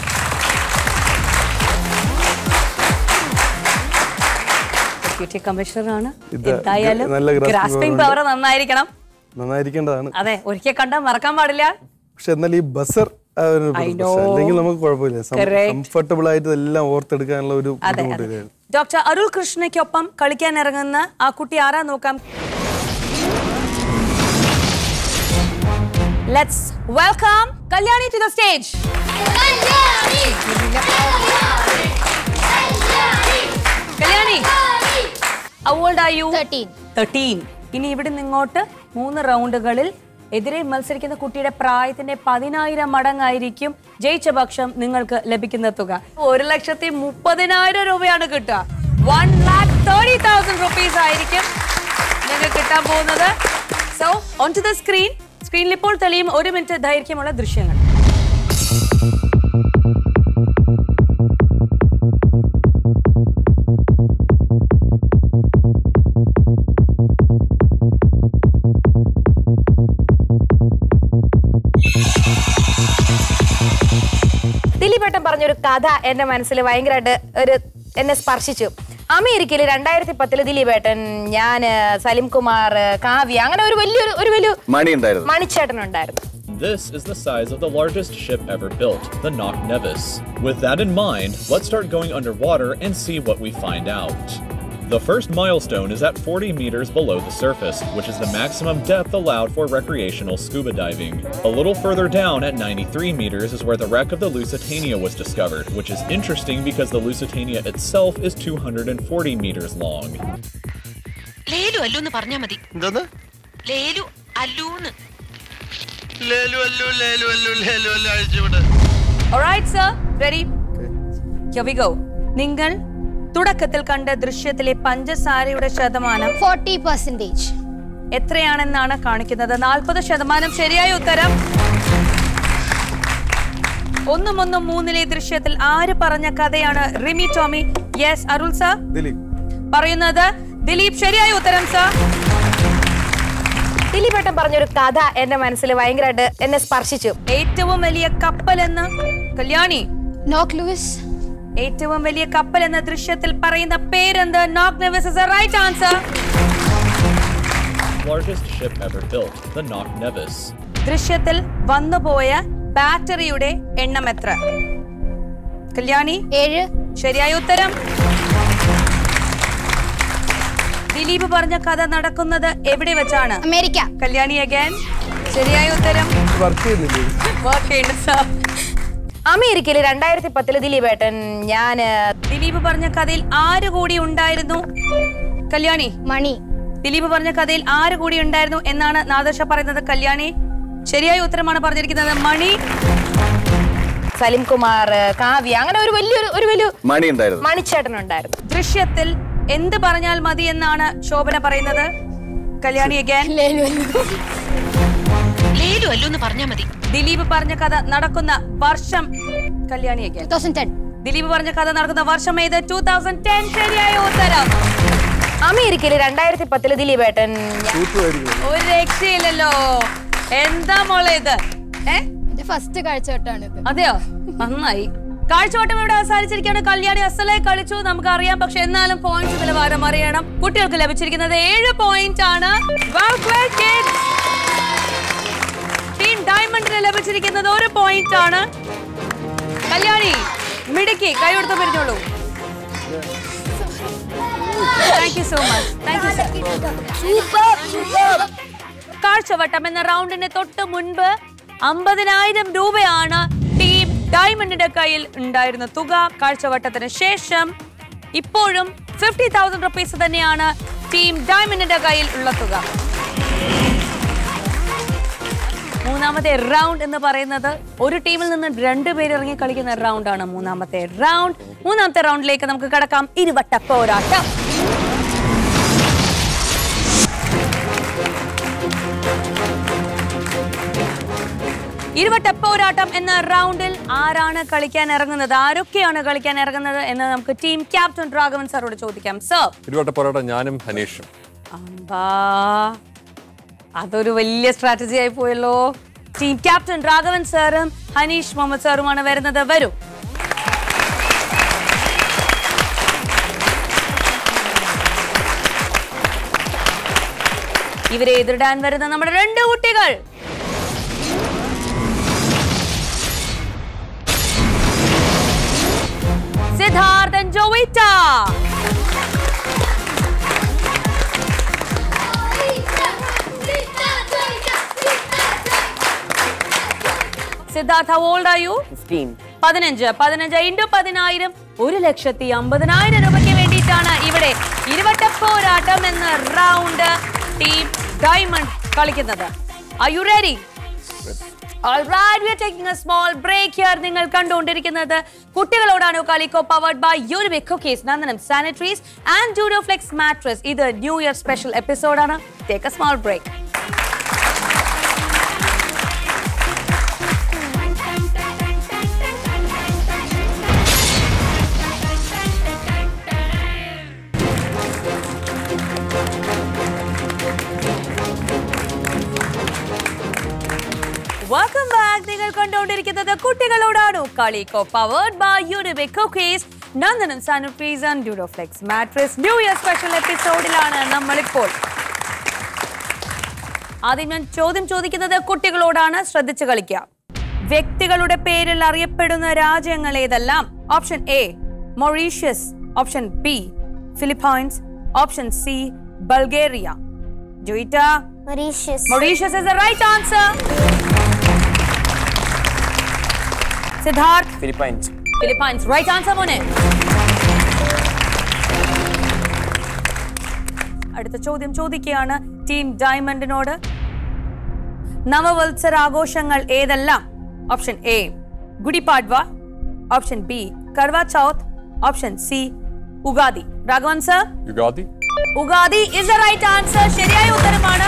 Deputy commissioner ആണ്. എന്തായാലും ഗ്രാസ്പിംഗ് പവർ നന്നായിരിക്കണം. നന്നായിരിക്കേണ്ടതാണ്. അതെ, ഒരിക്കൽ കണ്ടാൽ മറക്കാൻ പാടില്ല. പക്ഷെ എന്നാൽ ഈ ബസർ അല്ലെങ്കിൽ നമുക്ക് കുഴപ്പമില്ല, കംഫർട്ടബിൾ ആയിട്ട് എല്ലാം ഓർത്തെടുക്കാനുള്ള ഒരു ബുദ്ധിമുട്ടില്ല. ഡോക്ടർ അരുൾ കൃഷ്ണയ്ക്കൊപ്പം കളിക്കാൻ ഇറങ്ങുന്ന ആ കുട്ടി ആരാ നോക്കാം. Let's welcome Kalyani to the stage. Kalyani, how old are you? 13. ഇനി ഇവിടെ നിങ്ങോട്ട് 3 റൗണ്ടുകളിൽ എതിരെ മത്സരിക്കുന്ന കുട്ടിയുടെ പ്രായത്തിന്റെ 10,000 മടങ്ങായിരിക്കും ജയിച്ച പക്ഷം നിങ്ങൾക്ക് ലഭിക്കുന്ന തുക. 1,30,000 രൂപയാണ് കിട്ടുക. 1,30,000 rupees ആയിരിക്കും നിങ്ങൾക്ക് കിട്ടാൻ പോകുന്നത്. So on to the screen. സ്ക്രീനിൽ ഇപ്പോൾ തെളിയും 1 മിനിറ്റ് ദൈർഘ്യമുള്ള ദൃശ്യങ്ങൾ. ദിലീപേട്ടൻ പറഞ്ഞൊരു കഥ എന്റെ മനസ്സിൽ ഭയങ്കരമായിട്ട് എന്നെ സ്പർശിച്ചു. അമേരിക്കയിൽ 2010 ദിലീപേട്ടൻ, ഞാൻ, സലിം കുമാർ, കാവ്യ, അങ്ങനെ ഒരു വലിയ മണിച്ചേട്ടൻ ഉണ്ടായിരുന്നു. This is the size of the largest ship ever built, the Knock Nevis. With that in mind, let's start going underwater and see what we find out. The first milestone is at 40 meters below the surface, which is the maximum depth allowed for recreational scuba diving. A little further down at 93 meters is where the wreck of the Lusitania was discovered, which is interesting because the Lusitania itself is 240 meters long. ലേലു അല്ലൂന്ന് പറഞ്ഞാ മതി. എന്തോന്ന്? ലേലു അല്ലൂന്ന്. ലേലു Allu ലേലു Allu ലേലു Allu അഴിച്ചുവിട്. Alright sir, ready? Here we go. നിങ്ങൾ തുടക്കത്തിൽ കണ്ട ദൃശ്യത്തിലെ പഞ്ചസാരയുടെ ശതമാനം 40%. എത്രയാണെന്നാണ് കാണിക്കുന്നത്? 40%. ശരിയായ ഉത്തരം. 1-1-3 ദൃശ്യത്തിൽ ആര് പറഞ്ഞ കഥയാണ്? റിമി ടോമി. യെസ്. അരുൾ സർ പറയുന്നത് ദിലീപ്. ശരിയായ ഉത്തരം സർ. ദിലീപേട്ടൻ പറഞ്ഞൊരു കഥ എന്റെ മനസ്സിൽ ഭയങ്കരമായിട്ട് എന്നെ സ്പർശിച്ചു. ഏറ്റവും വലിയ കപ്പൽ എന്ന് കല്യാണി. നോക്ക് ലൂയിസ്. ഏറ്റവും വലിയ കപ്പൽ എന്ന ദൃശ്യത്തിൽ പറയുന്ന പേരെന്ത്? Knock Nevis is the right answer. Largest ship ever built, the Knock Nevis. ദൃശ്യത്തിൽ വന്നുപോയ ബാറ്ററിയുടെ എണ്ണം എത്ര? കല്യാണി. 7. ശരിയായ ഉത്തരം. ദിലീപ് പറഞ്ഞ കഥ നടക്കുന്നത് എവിടെ വെച്ചാണ്? അമേരിക്ക. കല്യാണി അഗൈൻ. ശരിയായ ഉത്തരം. അമേരിക്കയിൽ 2010 ദിലീപേട്ടൻ ദിലീപ് പറഞ്ഞ കഥയിൽ ആര് കൂടി ഉണ്ടായിരുന്നു? കല്യാണി. മണി. ദിലീപ് പറഞ്ഞ കഥയിൽ ആര് കൂടി ഉണ്ടായിരുന്നു എന്നാണ് നാദർഷ പറയുന്നത്? കല്യാണി. ശരിയായ ഉത്തരമാണ് പറഞ്ഞിരിക്കുന്നത്. മണി. സലിം കുമാർ, കാവ്യ, അങ്ങനെ ഒരു വലിയ മണി ഉണ്ടായിരുന്നു. മണിച്ചേട്ടൻ ഉണ്ടായിരുന്നു. ദൃശ്യത്തിൽ എന്ത് പറഞ്ഞാൽ മതി എന്നാണ് ശോഭന പറയുന്നത്? കല്യാണി അഗൈൻ. ലേലു അല്ലൂന്ന് പറഞ്ഞാ മതി. ദിലീപ് പറഞ്ഞ കഥ നടക്കുന്ന വർഷം? കല്യാണി അഗൈൻ. 2010. ദിലീപ് പറഞ്ഞ കഥ നടക്കുന്ന വർഷം ഏത്? 2010. ശരിയായ ഉത്തരം. അമേരിക്കയിൽ 2010 ദിലീപേട്ടൻ ഒരു രക്ഷയില്ലല്ലോ. എന്താ മോളെ ഇത്? ഫസ്റ്റ് കാഴ്ചവട്ടാണ്. അതെയോ? നന്നായി. കാഴ്ചവട്ടം ഇവിടെ അവസാനിച്ചിരിക്കുകയാണ്. കല്യാണി അസലായി കളിച്ചു, നമുക്കറിയാം. പക്ഷെ എന്നാലും പോയിന്റ്സ് നിലവാരം അറിയണം. കുട്ടികൾക്ക് ലഭിച്ചിരിക്കുന്നത് 7 പോയിന്റ് ആണ്. ടീം ഡയമണ്ടിന് ലഭിച്ചിരിക്കുന്നത് 1 പോയിന്റ് ആണ്. കല്യാണി മിടുക്കി, കൈയെടുത്ത് പിരിഞ്ഞോളൂ. Thank you so much. കാഴ്ചവട്ടം എന്ന റൗണ്ടിന് തൊട്ട് മുൻപ് 50,000 രൂപയാണ് ടീം ഡയമണ്ടിന്റെ കയ്യിൽ ഉണ്ടായിരുന്ന തുക. കാഴ്ചവട്ടത്തിന് ശേഷം ഇപ്പോഴും 50,000 റുപ്പീസ് തന്നെയാണ് ടീം ഡയമണ്ടിന്റെ കയ്യിൽ ഉള്ള തുക. മൂന്നാമത്തെ റൗണ്ട് എന്ന് പറയുന്നത് ഒരു ടീമിൽ നിന്ന് 2 പേര് ഇറങ്ങി കളിക്കുന്ന റൗണ്ടാണ് മൂന്നാമത്തെ റൗണ്ട്. മൂന്നാമത്തെ റൗണ്ടിലേക്ക് നമുക്ക് കടക്കാം. ഇരുവട്ടപ്പോരാട്ടം. ഇരുവട്ടപ്പോരാട്ടം എന്ന റൗണ്ടിൽ ആരാണ് കളിക്കാൻ ഇറങ്ങുന്നത്? ആരൊക്കെയാണ് കളിക്കാൻ ഇറങ്ങുന്നത് എന്ന് നമുക്ക് ടീം ക്യാപ്റ്റൻ രാഘവൻ സാറോട് ചോദിക്കാം. സർ. ഇരുവട്ടപ്പോരാട്ടം ഞാനും ഹനീഷും. അതൊരു വലിയ സ്ട്രാറ്റജി ആയി പോയല്ലോ. ടീം ക്യാപ്റ്റൻ രാഘവൻ സാറും ഹനീഷ് മുഹമ്മദ് സാറുമാണ് വരുന്നത്. വരൂ. ഇവരെ എതിരിടാൻ വരുന്ന നമ്മുടെ 2 കുട്ടികൾ. Siddharth and Jovita. Siddharth, how old are you? 15. 15 into 10,000 1,50,000 രൂപയ്ക്ക് വേണ്ടിയിട്ടാണ് ഇവിടെ ഇരുവട്ടപ്പോരാട്ടം എന്ന റൗണ്ട് ടീം ഡയമണ്ട് കളിക്കുന്നത്. Are you ready? All right, we are taking a small break here. നിങ്ങൾ കണ്ടുകൊണ്ടിരിക്കുന്നത് കുട്ടികളോടാണ് കളി, co-powered by Unibic Cookies, Nandanam Sanitaries and Duroflex Mattress. ഇത് ന്യൂ ഇയർ സ്പെഷ്യൽ എപ്പിസോഡാണ്. Take a small break. Welcome back. നിങ്ങൾ കണ്ടുകൊണ്ടിരിക്കുന്നത് കുട്ടികളോടാണ് കളി, co-powered by Unibic Cookies, Nandanam Sanitaries and Duroflex Mattress. New year special എപ്പിസോഡിലാണ് നമ്മളിപ്പോൾ. ആദ്യം ഞാൻ ചോദ്യം ചോദിക്കുന്നത് കുട്ടികളോടാണ്. ശ്രദ്ധിച്ചു കളിക്കുക. വ്യക്തികളുടെ പേരിൽ അറിയപ്പെടുന്ന രാജ്യങ്ങൾ ഏതെല്ലാം? Option A Mauritius, option B Philippines, option C Bulgaria. Joita. Mauritius is the right answer. Siddharth. Philippines. Right answer മോനെ. അടുത്ത ചോദ്യം ചോദിക്കുകയാണ് ടീം ഡയമണ്ടിനോട്. നവവത്സരാഘോഷങ്ങൾ ഏതെല്ലാം? Option A Gudi Padwa, option B Karva Chauth, option C Ugadi. Raghavan sir, Yugadi. Ugadi is the right answer. ശരിയായ ഉത്തരമാണ്.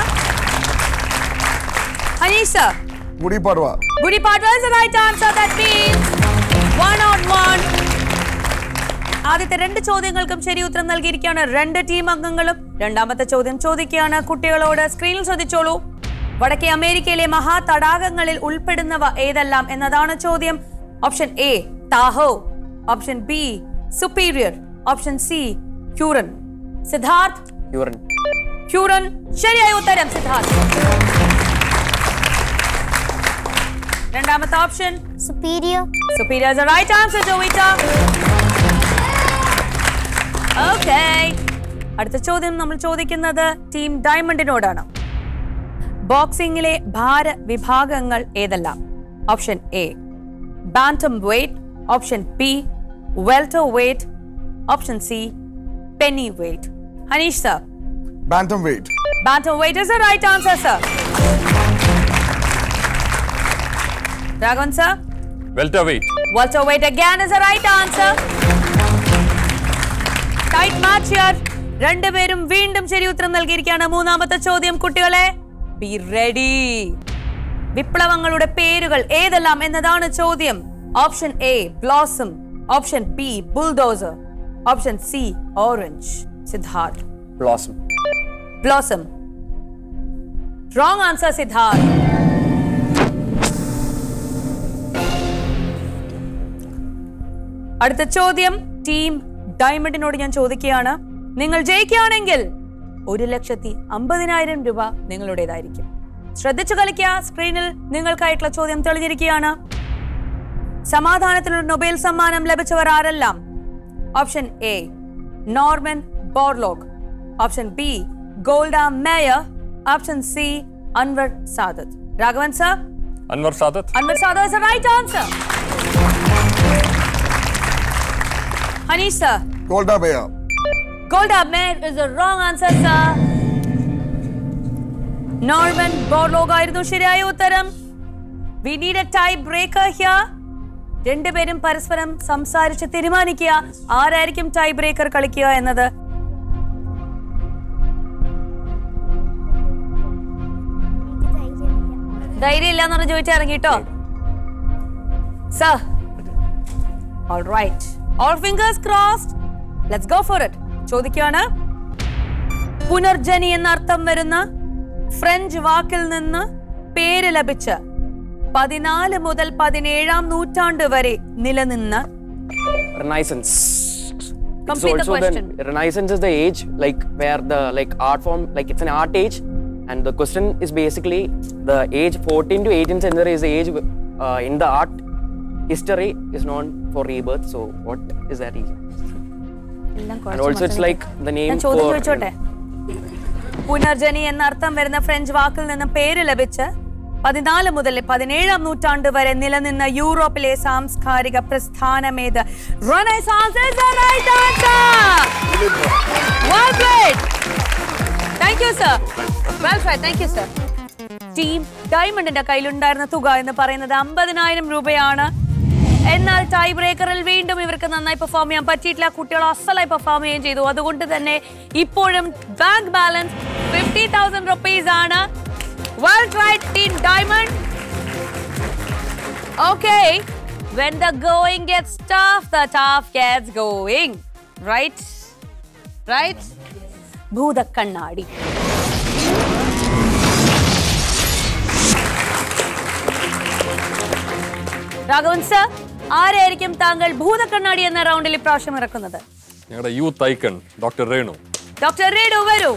Haneesh sir, Gudi Padwa. Gudi Padwa is the right answer. That means 1-on-1. ആദ്യത്തെ 2 ചോദ്യങ്ങൾക്കും ശരി ഉത്തരം നൽകിയിരിക്കുകയാണ് 2 ടീം അംഗങ്ങളും. രണ്ടാമത്തെ ചോദ്യം ചോദിക്കുകയാണ് കുട്ടികളോട്. സ്ക്രീനിൽ ശ്രദ്ധിച്ചോളൂ. വടക്കേ അമേരിക്കയിലെ മഹാ തടാകങ്ങളിൽ ഉൾപ്പെടുന്നവ ഏതെല്ലാം എന്നതാണ് ചോദ്യം. Option A Tahoe, option B Superior, option C Huron. Siddharth, Huron. Huron ശരിയായ ഉത്തരം. സിദ്ധാർത്ഥ്. രണ്ടാമത്തെ option Superior. Superior is the right answer, Jovita. Okay. അടുത്ത ചോദ്യം നമ്മൾ ചോദിക്കുന്നത് ടീം ഡയമണ്ടിനോടാണ്. ബോക്സിംഗിലെ ഭാര വിഭാഗങ്ങൾ ഏതെല്ലാം? Option A bantamweight, option B welterweight, option C pennyweight. Haneesh sir, bantamweight. Bantamweight is the right answer, sir. Raghavan sir, welterweight. Welterweight again is the right answer. Tight match here. രണ്ടുപേരും വീണ്ടും ശരി ഉത്തരം നൽകിയിരിക്കുകയാണ്. മൂന്നാമത്തെ ചോദ്യം കുട്ടികളെ, be ready. വിപ്ലവങ്ങളുടെ പേരുകൾ ഏതെല്ലാം എന്നതാണ് ചോദ്യം. Option A blossom, option B bulldozer, option C orange. Siddharth. Blossom. Blossom. Wrong answer Siddharth. അടുത്ത ചോദ്യം ടീം ഡയമണ്ടിനോട് ഞാൻ ചോദിക്കുകയാണ്. നിങ്ങൾ ജയിക്കുകയാണെങ്കിൽ 1,50,000 രൂപ നിങ്ങളുടേതായിരിക്കും. ശ്രദ്ധിച്ചു കളിക്കുക. സ്ക്രീനിൽ നിങ്ങൾക്കായിട്ടുള്ള ചോദ്യം തെളിഞ്ഞിരിക്കുകയാണ്. സമാധാനത്തിനുള്ള നൊബേൽ സമ്മാനം ലഭിച്ചവർ ആരെല്ലാം? Option A Norman Borlaug, option B Golda Meir, option C Anwar Sadat. Raghavan sir, Anwar Sadat. Anwar Sadat is the right answer. Hanish sir, Golda Meir. Golda Meir is the wrong answer, sir. Norman Borlaug ആയിരുന്നു ശരിയായ ഉത്തരം. We need a tie breaker here. രണ്ടുപേരും പരസ്പരം സംസാരിച്ച് തീരുമാനിക്കുക ആരായിരിക്കും tie breaker കളിക്കുക എന്നത്. ധൈര്യം ഇല്ലാന്ന് പറഞ്ഞ് ചോദിച്ചാൽ ഇറങ്ങിട്ടോ. Sir. All right. All fingers crossed. Let's go for it. ചോദിക്കുകയാണ്. പുനർജനി എന്ന അർത്ഥം വരുന്ന ഫ്രഞ്ച് വാക്കിൽ നിന്ന് പേര് ലഭിച്ച 14 മുതൽ 17-ാം നൂറ്റാണ്ട് വരെ നിലനിന്ന Renaissance. Complete the question. Renaissance is the age like where the like art form like it's an art age, and the question is basically the age 14 to 18th century is the age in the art history is known for rebirth. So what is that age? And also it's like the name for Punarjani എന്ന അർത്ഥം വരുന്ന French വാക്കിൽ നിന്ന് പേര് ലഭിച്ച 14 മുതൽ 17-ാം നൂറ്റാണ്ട് വരെ നിലനിന്ന യൂറോപ്പിലെ സാംസ്കാരിക പ്രസ്ഥാനമേത്? Renaissance is the right answer. Well played. Thank you sir. Well played. Thank you sir. Team ഡയമണ്ടിന്റെ കയ്യിലുണ്ടായിരുന്ന തുക എന്ന് പറയുന്നത് 50,000 രൂപയാണ്. എന്നാൽ ടൈ ബ്രേക്കറിൽ വീണ്ടും ഇവർക്ക് നന്നായി പെർഫോം ചെയ്യാൻ പറ്റിയിട്ടില്ല. കുട്ടികൾ അസലായി പെർഫോം ചെയ്യുകയും ചെയ്തു. അതുകൊണ്ട് തന്നെ ഇപ്പോഴും ബാങ്ക് ബാലൻസ് 50,000 rupees ആണ്. Well tried team diamond. Okay, when the going gets tough, the tough gets going. Right? Right? Bhoothakkannadi. Raghavan sir, ആരായിരിക്കും താങ്കൾ ഭൂതക്കണ്ണാടി എന്ന റൗണ്ടിൽ ഇപ്രാവശ്യം ഇറക്കുന്നത്? ഞങ്ങളുടെ youth icon doctor Renu. Doctor Renu വരൂ.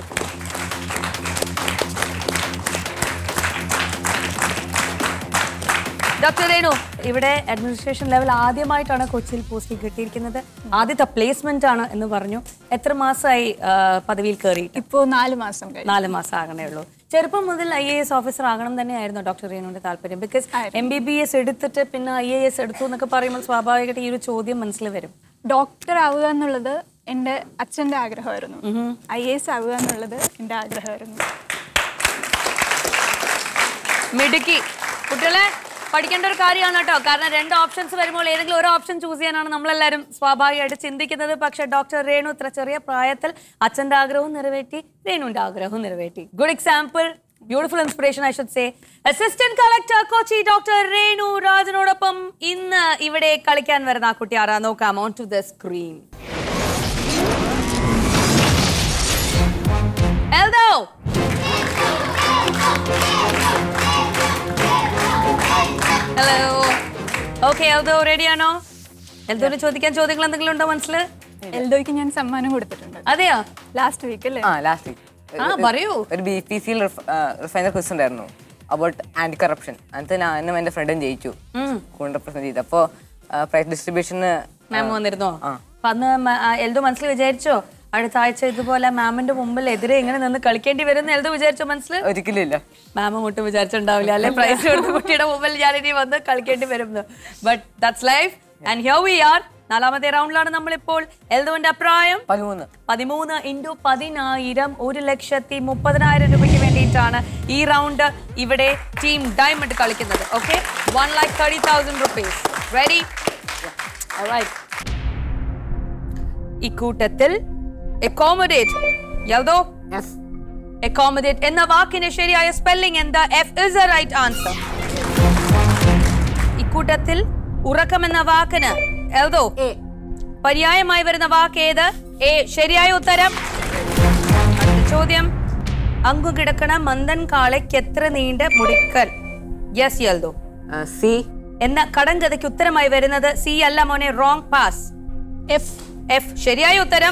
ഡോക്ടർ രേണു, ഇവിടെ അഡ്മിനിസ്ട്രേഷൻ ലെവൽ ആദ്യമായിട്ടാണ് കൊച്ചിയിൽ പോസ്റ്റ് കിട്ടിയിരിക്കുന്നത്. ആദ്യത്തെ പ്ലേസ്മെന്റ് ആണ് എന്ന് പറഞ്ഞു. എത്ര മാസമായി പദവിയിൽ കയറി? ഇപ്പോൾ 4 മാസം. 4 മാസം ആകണേ ഉള്ളൂ. ചെറുപ്പം മുതൽ IAS ഓഫീസർ ആകണം തന്നെയായിരുന്നു ഡോക്ടർ രേണുവിന്റെ താല്പര്യം? ബിക്കോസ് MBBS എടുത്തിട്ട് പിന്നെ IAS എടുത്തു എന്നൊക്കെ പറയുമ്പോൾ സ്വാഭാവികമായിട്ട് ഈ ഒരു ചോദ്യം മനസ്സിൽ വരും. ഡോക്ടർ ആവുക എന്നുള്ളത് എൻ്റെ അച്ഛൻ്റെ ആഗ്രഹമായിരുന്നു. IAS ആവുക എന്നുള്ളത് എൻ്റെ ആഗ്രഹമായിരുന്നു. മിടുക്കി. കുട്ടികളെ പഠിക്കേണ്ട ഒരു കാര്യമാണ് കേട്ടോ. കാരണം 2 ഓപ്ഷൻസ് വരുമ്പോൾ ഏതെങ്കിലും ഒരു ഓപ്ഷൻ ചൂസ് ചെയ്യാനാണ് നമ്മളെല്ലാവരും സ്വാഭാവികമായിട്ട് ചിന്തിക്കുന്നത്. പക്ഷെ ഡോക്ടർ രേണു ഇത്ര ചെറിയ പ്രായത്തിൽ അച്ഛൻ്റെ ആഗ്രഹവും നിറവേറ്റി, രേണുവിൻ്റെ ആഗ്രഹവും നിറവേറ്റി. Good example, beautiful inspiration I should say. Assistant collector Kochi doctor Renu രാജനോടൊപ്പം ഇന്ന് ഇവിടെ കളിക്കാൻ വരുന്ന ആ കുട്ടി ആരാ നോക്കാം. On to the screen. Eldho. Hello. Okay, Eldho റെഡിയാണോ? എൽദോന് ചോദിക്കാൻ ചോദ്യങ്ങൾ എന്തെങ്കിലും ഉണ്ടോ മനസ്സിൽ? എൽദോയ്ക്ക് ഞാൻ സമ്മാനം കൊടുത്തിട്ടുണ്ട്. അതെയോ? ലാസ്റ്റ് വീക്ക് അല്ലേ? ലാസ്റ്റ് വീക്ക് പറയൂ. ഒരു BPCയിൽ റിഫൈനർ ക്വസ്റ്റ് ഉണ്ടായിരുന്നു അബൌട്ട് ആന്റി കറപ്ഷൻ. എന്നിട്ട് ഞാനും എന്റെ ഫ്രണ്ടും ജയിച്ചു, സ്കൂൾ റെപ്രസെന്റ് ചെയ്ത്. അപ്പോൾ പ്രൈസ് ഡിസ്ട്രിബ്യൂഷന് മാം വന്നിരുന്നോ? അപ്പൊ അന്ന് എൽദോ മനസ്സിൽ വിചാരിച്ചോ അടുത്ത ആഴ്ച ഇതുപോലെ മാമിന്റെ മുമ്പിൽ എതിരെ ഇങ്ങനെ നിന്ന് കളിക്കേണ്ടി വരുന്ന എൽദോ വിചാരിച്ചോ മനസ്സിൽ? ഒരിക്കലും ഇല്ല. മാം ഒട്ടും വിചാരിച്ചിട്ടുണ്ടാവില്ല അല്ലെ പ്രൈസ് കൊടുത്ത കുട്ടിയുടെ മുമ്പിൽ ഞാനിനി വന്ന് കളിക്കേണ്ടി വരുന്നു. But that's life and here we are. 4ാമത്തെ റൗണ്ടിലാണ് നമ്മളിപ്പോൾ. എൽദോന്റെ പ്രായം 13 × 10,000 1,30,000 രൂപയ്ക്ക് വേണ്ടിയിട്ടാണ് ഈ റൗണ്ട് ഇവിടെ ടീം ഡയമണ്ട് കളിക്കുന്നത്. Okay, 1,30,000 rupees. റെഡി? ഓൾറൈറ്റ്. ഇക്കൂട്ടത്തിൽ accommodate. എൽദോ, accommodate എന്ന വാക്കിന്റെ ശരിയായ സ്പെല്ലിംഗ് എന്താ? F is the right answer. ഇക്കൂട്ടത്തിൽ ഉറക്കം എന്ന വാക്കിന് എൽദോ പര്യായമായി വരുന്ന വാക്ക് ഏത്? A. ശരിയായ ഉത്തരം. അടുത്ത ചോദ്യം. അങ്കു കിടക്കണ മന്ദൻ കാളയ്ക്ക് എത്ര നീണ്ട മുടിക്കൽ? യെസ് എൽദോ. C എന്ന കടങ്കഥയ്ക്ക് ഉത്തരമായി വരുന്നത് C അല്ല മോനെ, റോങ് പാസ്. F ശരിയായ ഉത്തരം.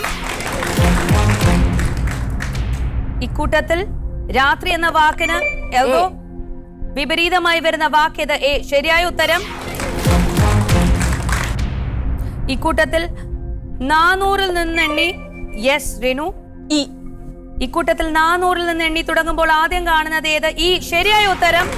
ഇക്കൂട്ടത്തിൽ രാത്രി എന്ന വാക്കിന് എൽദോ വിപരീതമായി വരുന്ന വാക്ക് ഏത്? A. ശരിയായ ഉത്തരം. ഇക്കൂട്ടത്തിൽ 400-ൽ നിന്ന് എണ്ണി. യെസ് രേണു. E. ഇക്കൂട്ടത്തിൽ 400-ൽ നിന്ന് എണ്ണി തുടങ്ങുമ്പോൾ ആദ്യം കാണുന്നത് ഏത്? E. ശരിയായ ഉത്തരം.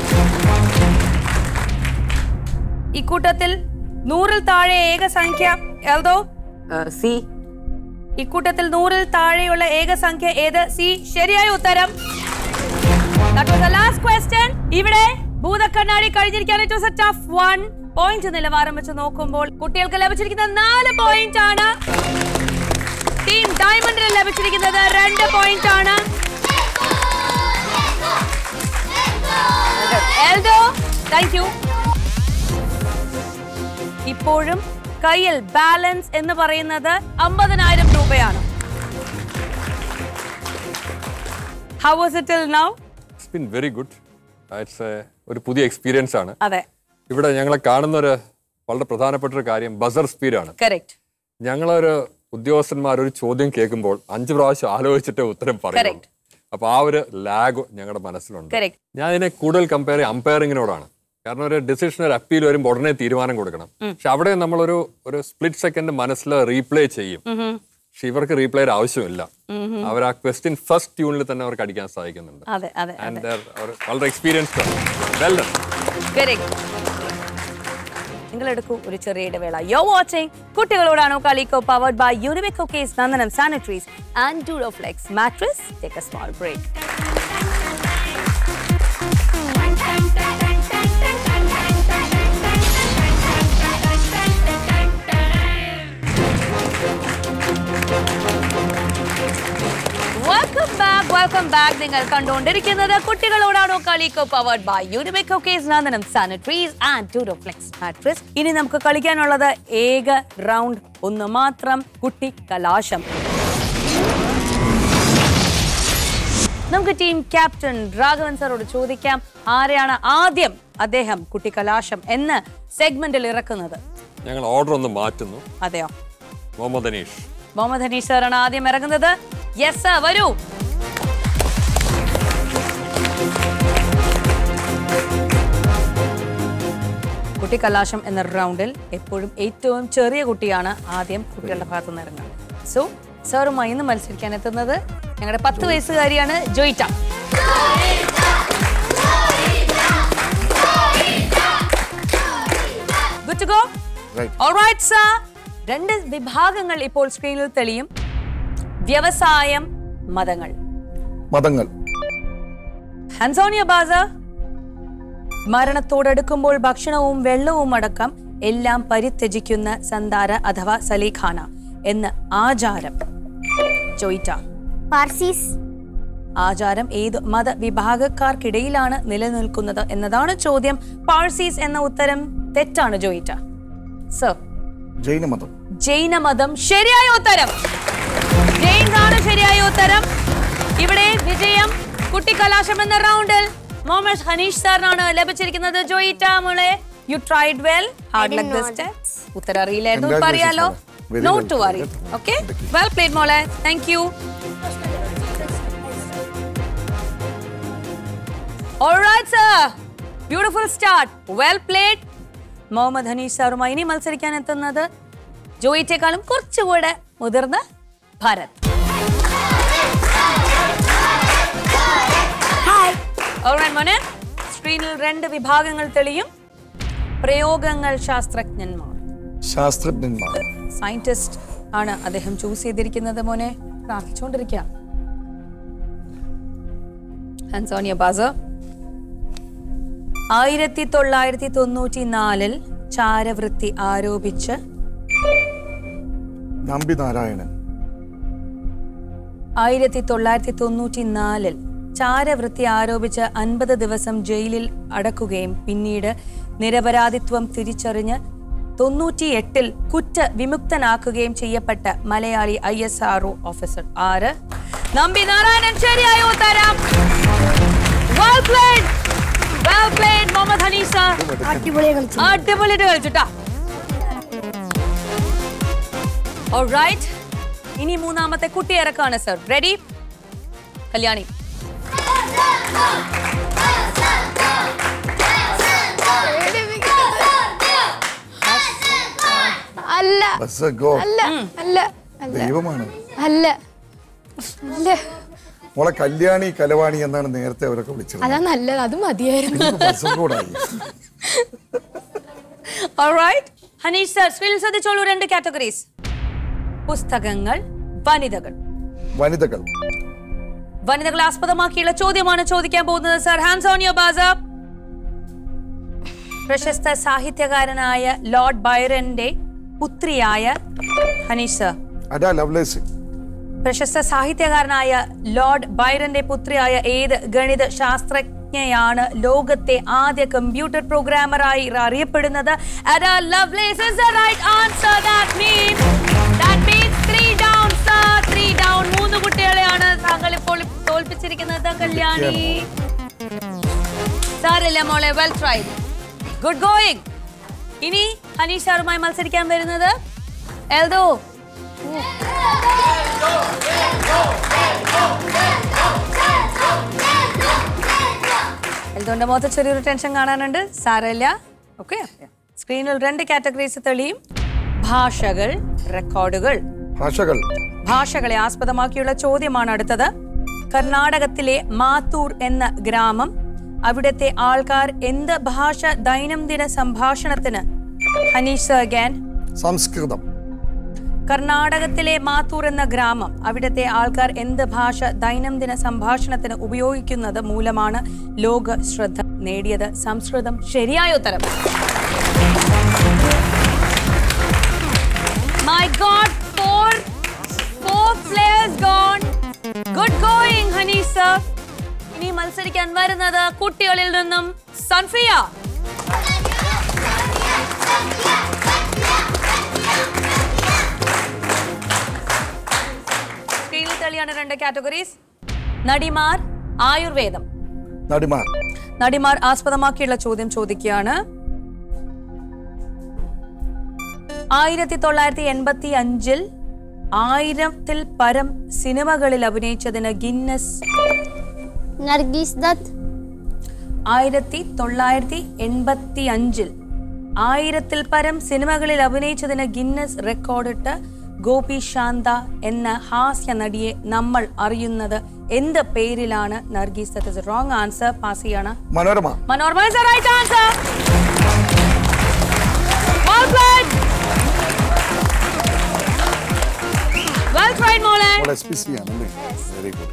ഇക്കൂട്ടത്തിൽ 100-ൽ താഴെ ഏകസംഖ്യ എൽദോ. C. ഇക്കൂട്ടത്തിൽ 100-ൽ താഴെയുള്ള ഏകസംഖ്യ ഏത്? C. ശരിയായ ഉത്തരം. That was the last question. ഇവിടെ ഭൂതക്കണ്ണാടി കഴിഞ്ഞിരിക്കാൻ it was a tough one. Point നിലവാരം വെച്ച് നോക്കുമ്പോൾ കുട്ടികൾക്ക് ലഭിച്ചിരിക്കുന്ന 4 പോയിന്റ് ആണ്. ടീം ഡയമണ്ടിന് ലഭിച്ചിരിക്കുന്നത് 2 പോയിന്റ് ആണ്. Eldho, thank you. ഇപ്പോഴും കയ്യിൽ ബാലൻസ് എന്ന് പറയുന്നത് 50,000 രൂപയാണ്. How was it till now? It's been very good. It's ഒരു പുതിയ എക്സ്പീരിയൻസ് ആണ്. അതെ. ഇവിടെ ഞങ്ങളെ കാണുന്ന ഒരു വളരെ പ്രധാനപ്പെട്ട ഒരു കാര്യം ബസർ സ്പീഡാണ്. കറക്റ്റ്. ഞങ്ങളൊരു ഉദ്യോഗസ്ഥന്മാർ ഒരു ചോദ്യം കേൾക്കുമ്പോൾ 5 പ്രാവശ്യം ആലോചിച്ചിട്ട് ഉത്തരം പറയും. അപ്പൊ ആ ഒരു ലാഗ് ഞങ്ങളുടെ മനസ്സിലുണ്ട്. ഞാൻ ഇതിനെ കൂടുതൽ കമ്പയർ അമ്പയറിങ്ങിനോടാണ്. കാരണം ഒരു ഡിസിഷൻ, ഒരു അപ്പീൽ വരുമ്പോൾ ഉടനെ തീരുമാനം കൊടുക്കണം. പക്ഷെ അവിടെ നമ്മളൊരു സ്പ്ലിറ്റ് സെക്കൻഡ് മനസ്സിൽ റീപ്ലേ ചെയ്യും. പക്ഷെ ഇവർക്ക് റീപ്ലേയുടെ ആവശ്യമില്ല. അവർ ആ ക്വസ്റ്റ്യൻ ഫസ്റ്റ് ട്യൂണിൽ തന്നെ അവർക്ക് അടിക്കാൻ സാധിക്കുന്നുണ്ട്. വളരെ എക്സ്പീരിയൻസ്ഡ് ആണ്. Well done. നിങ്ങൾ എടുക്കൂ ഒരു ചെറിയ ഇടവേള. യു വാച്ചിങ് കുട്ടികളോടാണോ കളിക്കോ, powered by Unibic cookies, Nandanam sanitaries and Duroflex mattress. Take a small break. Welcome back. നിങ്ങൾ കണ്ടുകൊണ്ടിരിക്കുന്നത് കുട്ടികളോടാണോ കളിക്കോ, powered by Unibic cookies, Nandanam sanitaries and Duroflex mattress. ഇനി നമുക്ക് കളിക്കാനുള്ളത് ഏക റൗണ്ട്, ഒന്ന് മാത്രം, കുട്ടിക്കലാശം. നമുക്ക് ടീം ക്യാപ്റ്റൻ രാഘവൻ സാറോട് ചോദിക്കാം, ആരെയാണ് ആദ്യം അദ്ദേഹം കുട്ടിക്കലാശം എന്ന സെഗ്മെന്റിൽ ഇറക്കുന്നത്? ഞങ്ങൾ ഓർഡർ ഒന്ന് മാറ്റുന്നു. അതെയോ? മുഹമ്മദ് അനീഷ്. മുഹമ്മദ് അനീഷ് സാറാണ് ആദ്യം ഇറങ്ങുന്നത്. യെസ് സർ, വരൂ. കുട്ടിക്കലാശം എന്ന റൗണ്ടിൽ എപ്പോഴും ഏറ്റവും ചെറിയ കുട്ടിയാണ് ആദ്യം കുട്ടികളുടെ ഭാഗത്ത് നിന്ന് ഇറങ്ങുന്നത്. സോ സാറുമായി ഇന്ന് മത്സരിക്കാൻ എത്തുന്നത് ഞങ്ങളുടെ 10 വയസ്സുകാരിയാണ് Joyita. Good to go? Right. All right, sir. 2 വിഭാഗങ്ങൾ ഇപ്പോൾ സ്ക്രീനിൽ തെളിയും. വ്യവസായം, മതങ്ങൾ. മതങ്ങൾ. ഹൻസോണിയ ബാസ. മരണത്തോടടുക്കുമ്പോൾ ഭക്ഷണവും വെള്ളവും അടക്കം എല്ലാം പരിത്യജിക്കുന്ന സന്താര അഥവാ സലീഖാന എന്ന ആചാരം. ചോയിറ്റ. പാർസീസ്. ആചാരം ഏത് മതവിഭാഗക്കാർക്കിടയിലാണ് നിലനിൽക്കുന്നത് എന്നതാണ് ചോദ്യം. പാർസീസ് എന്ന ഉത്തരം തെറ്റാണ് ജോയിറ്റ. സർ. ജൈനമതം. ജൈനമതം ശരിയായ ഉത്തരം. ജെയിൻസ് ആണ് ശരിയായ ഉത്തരം. ഇവിടെ വിജയം കുട്ടിക്കലാശം എന്ന റൗണ്ടിൽ മുഹമ്മദ് ഹനീഷ് സാറിനാണ് ലഭിച്ചിരിക്കുന്നത്. ജോയിറ്റ മോളെ, you tried well. Hard luck this time. ഉത്തരം അറിയില്ലായിരുന്നു പറയാലോ. Not to worry. Okay, well played മോളെ. Thank you. Alright sir, beautiful start, well played. Muhammad Haneesh സാറുമായി ഇനി മത്സരിക്കാൻ എത്തുന്നത് ജോയിറ്റേക്കാളും കുറച്ചുകൂടെ മുതിർന്ന ഭരത്. Alright മോനെ, സ്ക്രീനിൽ 2 വിഭാഗങ്ങൾ തെളിയും. പ്രയോഗങ്ങൾ ശാസ്ത്രജ്ഞന്മാർ. സയന്റിസ്റ്റ് ആണ് അദ്ദേഹം ചൂസ് ചെയ്തിരിക്കുന്നത്. മോനെ പ്രാർത്ഥിച്ചുകൊണ്ടിരിക്കുക. ഹൻസോണിയ ബാസ. 1994 ചാരവൃത്തി ആരോപിച്ച് നമ്പി നാരായണൻ. 1994 ചാരവൃത്തി ആരോപിച്ച് 50 ദിവസം ജയിലിൽ അടക്കുകയും പിന്നീട് നിരപരാധിത്വം തിരിച്ചറിഞ്ഞ് 98 കുറ്റവിമുക്തനാക്കുകയും ചെയ്യപ്പെട്ട മലയാളി ISRO ഓഫീസർ ആര്? നമ്പി നാരായണൻ ശരിയായ ഉത്തരം. Well played. Well played Muhammad Haneesha. അടിപൊളിയായിട്ട് കളിച്ചുട്ടാ. Alright, ഇനി മൂന്നാമത്തെ കുട്ടിയിറക്കാണ് സർ. റെഡി? കല്യാണി. അല്ല അല്ല അല്ല ദൈവമാണ്. അല്ല അല്ല മോളെ കല്യാണി കലവാണി എന്നാണ് നേരത്തെ അവരൊക്കെ വിളിച്ചത്. അതാ നല്ലത്, അത് മതിയായിരുന്നു. Alright, ഹനീഷ് സർ സ്ക്രീനിൽ ശ്രദ്ധിച്ചോളൂ. 2 കാറ്റഗറീസ്. പുസ്തകങ്ങൾ, വനിതകൾ. വനിതകൾ. വനിതകളെ ആസ്പദമാക്കിയുള്ള ചോദ്യമാണ് ചോദിക്കാൻ പോകുന്നത് sir. Hands on your buzzer. പ്രശസ്ത സാഹിത്യകാരനായ ലോർഡ് ബൈറന്റെ പുത്രിയായ ഹനീഷ് സർ. Ada Lovelace. പ്രശസ്ത സാഹിത്യകാരനായ ലോർഡ് ബൈറന്റെ പുത്രിയായ ഏത് ഗണിത ശാസ്ത്രജ്ഞയാണ് ലോകത്തെ ആദ്യ കമ്പ്യൂട്ടർ പ്രോഗ്രാമറായി അറിയപ്പെടുന്നത്? Ada Lovelace is the right answer. That means 3 down sir. 3 down. 3 കുട്ടികളെയാണ് താങ്കൾ ഇപ്പോൾ തോൽപ്പിച്ചിരിക്കുന്നത്. കല്യാണി സാരല്ല മോളെ, വെൽ ട്രൈഡ്, ഗുഡ് ഗോയിങ്. ഇനി ഹനീഷ് സാറുമായി മത്സരിക്കാൻ വരുന്നത് എൽദോ. എൽദോന്റെ മുഖത്ത് ചെറിയൊരു ടെൻഷൻ കാണാനുണ്ട്. സാരല്ല. ഓക്കെ, സ്ക്രീനിൽ 2 കാറ്റഗറീസ് തെളിയും. ഭാഷകൾ, റെക്കോർഡുകൾ. ഭാഷകളെ ആസ്പദമാക്കിയുള്ള ചോദ്യമാണ് അടുത്തത്. കർണാടകത്തിലെ മാത്തൂർ എന്ന ഗ്രാമം, അവിടുത്തെ ആൾക്കാർ എന്ത് ഭാഷ ദൈനംദിന സംഭാഷണത്തിന്? ഹനീഷ് അഗൈൻ. സംസ്കൃതം. കർണാടകത്തിലെ മാത്തൂർ എന്ന ഗ്രാമം, അവിടുത്തെ ആൾക്കാർ എന്ത് ഭാഷ ദൈനംദിന സംഭാഷണത്തിന് ഉപയോഗിക്കുന്നത് മൂലമാണ് ലോക ശ്രദ്ധ നേടിയത്? സംസ്കൃതം ശരിയായ ഉത്തരം. My God, four players gone. Good going, Hanish sir. ഇനി മത്സരിക്കാൻ വരുന്നത് കുട്ടികളിൽ നിന്നും സൻഫിയ. സ്ക്രീനിൽ തെളിയാണ് 2 കാറ്റഗറീസ്. നടിമാർ, ആയുർവേദം. നടിമാർ ആസ്പദമാക്കിയുള്ള ചോദ്യം ചോദിക്കുകയാണ്. 1985 1000-ൽ പരം സിനിമകളിൽ അഭിനയിച്ചതിന് ഗിന്നസ്. നർഗീസ് ദത്ത്. 1985 1000-ൽ പരം സിനിമകളിൽ അഭിനയിച്ചതിന് ഗിന്നസ് റെക്കോർഡിട്ട ഗോപി ശാന്ത എന്ന ഹാസ്യ നടിയെ നമ്മൾ അറിയുന്നത് എന്ത് പേരിലാണ്? Nargis Dutt is wrong answer. Pass ചെയ്യാണ്. Manorama. Manorama is the right answer. Well played. Well tried. right, മോളെ. മോളെ SPC ആണല്ലേ? Very good.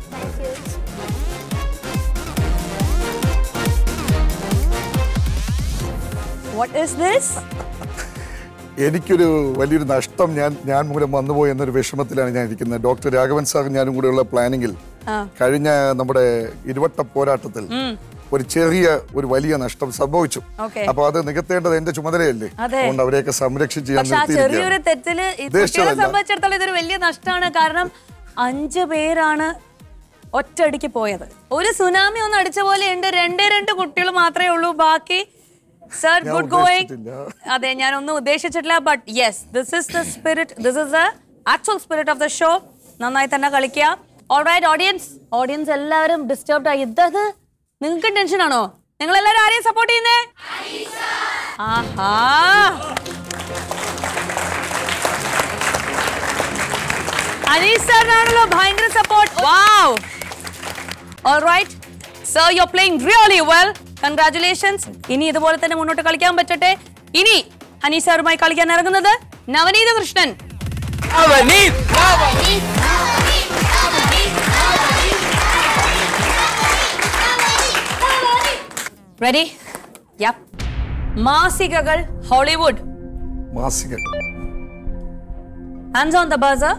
What is this? എനിക്കൊരു വലിയൊരു നഷ്ടം ഞാൻ മൂലം വന്നുപോയി എന്നൊരു വിഷമത്തിലാണ് ഞാൻ ഇരിക്കുന്നത്. ഡോക്ടർ രാഘവൻ സാർ ഞാനും കൂടെയുള്ള പ്ലാനിങ്ങിൽ കഴിഞ്ഞ നമ്മുടെ ഇരുവട്ടപ്പോരാട്ടത്തിൽ ഒരു ചെറിയ ഒരു വലിയ നഷ്ടം സംഭവിച്ചു. അപ്പൊ അത് നികത്തേണ്ടത് എന്റെ ചുമതലയല്ലേ? അതുകൊണ്ട് അവരെയൊക്കെ സംരക്ഷിച്ച് ചെറിയൊരു തെറ്റില് സംബന്ധിച്ചിടത്തോളം ഇതൊരു വലിയ നഷ്ടമാണ്. കാരണം 5 പേരാണ് ഒറ്റയടിക്ക് പോയത്. ഒരു സുനാമി ഒന്ന് അടിച്ച പോലെ ഉണ്ട്. 2 കുട്ടികൾ മാത്രമേ ഉള്ളൂ. ബാക്കി സർ ഗുഡ് ഗോയിങ്. അതെ, ഞാനൊന്നും ഉദ്ദേശിച്ചിട്ടില്ല. But yes, this is the spirit, this is the actual spirit of the show. നന്നായി തന്നെ കളിക്കുക. ഓൾറൈറ്റ് ഓഡിയൻസ് എല്ലാവരും ഡിസ്റ്റർബ്ഡ് ആയി. ഇതത് നിങ്ങൾക്ക് ടെൻഷൻ ആണോ? നിങ്ങൾ എല്ലാവരും ആരെയും സപ്പോർട്ട് ചെയ്യുന്നേ? ആഹാ, അനീസ് സാറിനാണല്ലോ ഭയങ്കര support. Wow. Alright sir, you are playing really well. Congratulations. ഇനി ഇതുപോലെ തന്നെ മുന്നോട്ട് കളിക്കാൻ പറ്റട്ടെ. ഇനി അനീസ് സാറുമായി കളിക്കാൻ ഇറങ്ങുന്നത് നവനീത് കൃഷ്ണൻ. റെഡി? യപ്പ്. മാസികകൾ ഹോളിവുഡ്. മാസികകൾ. Hands on the buzzer.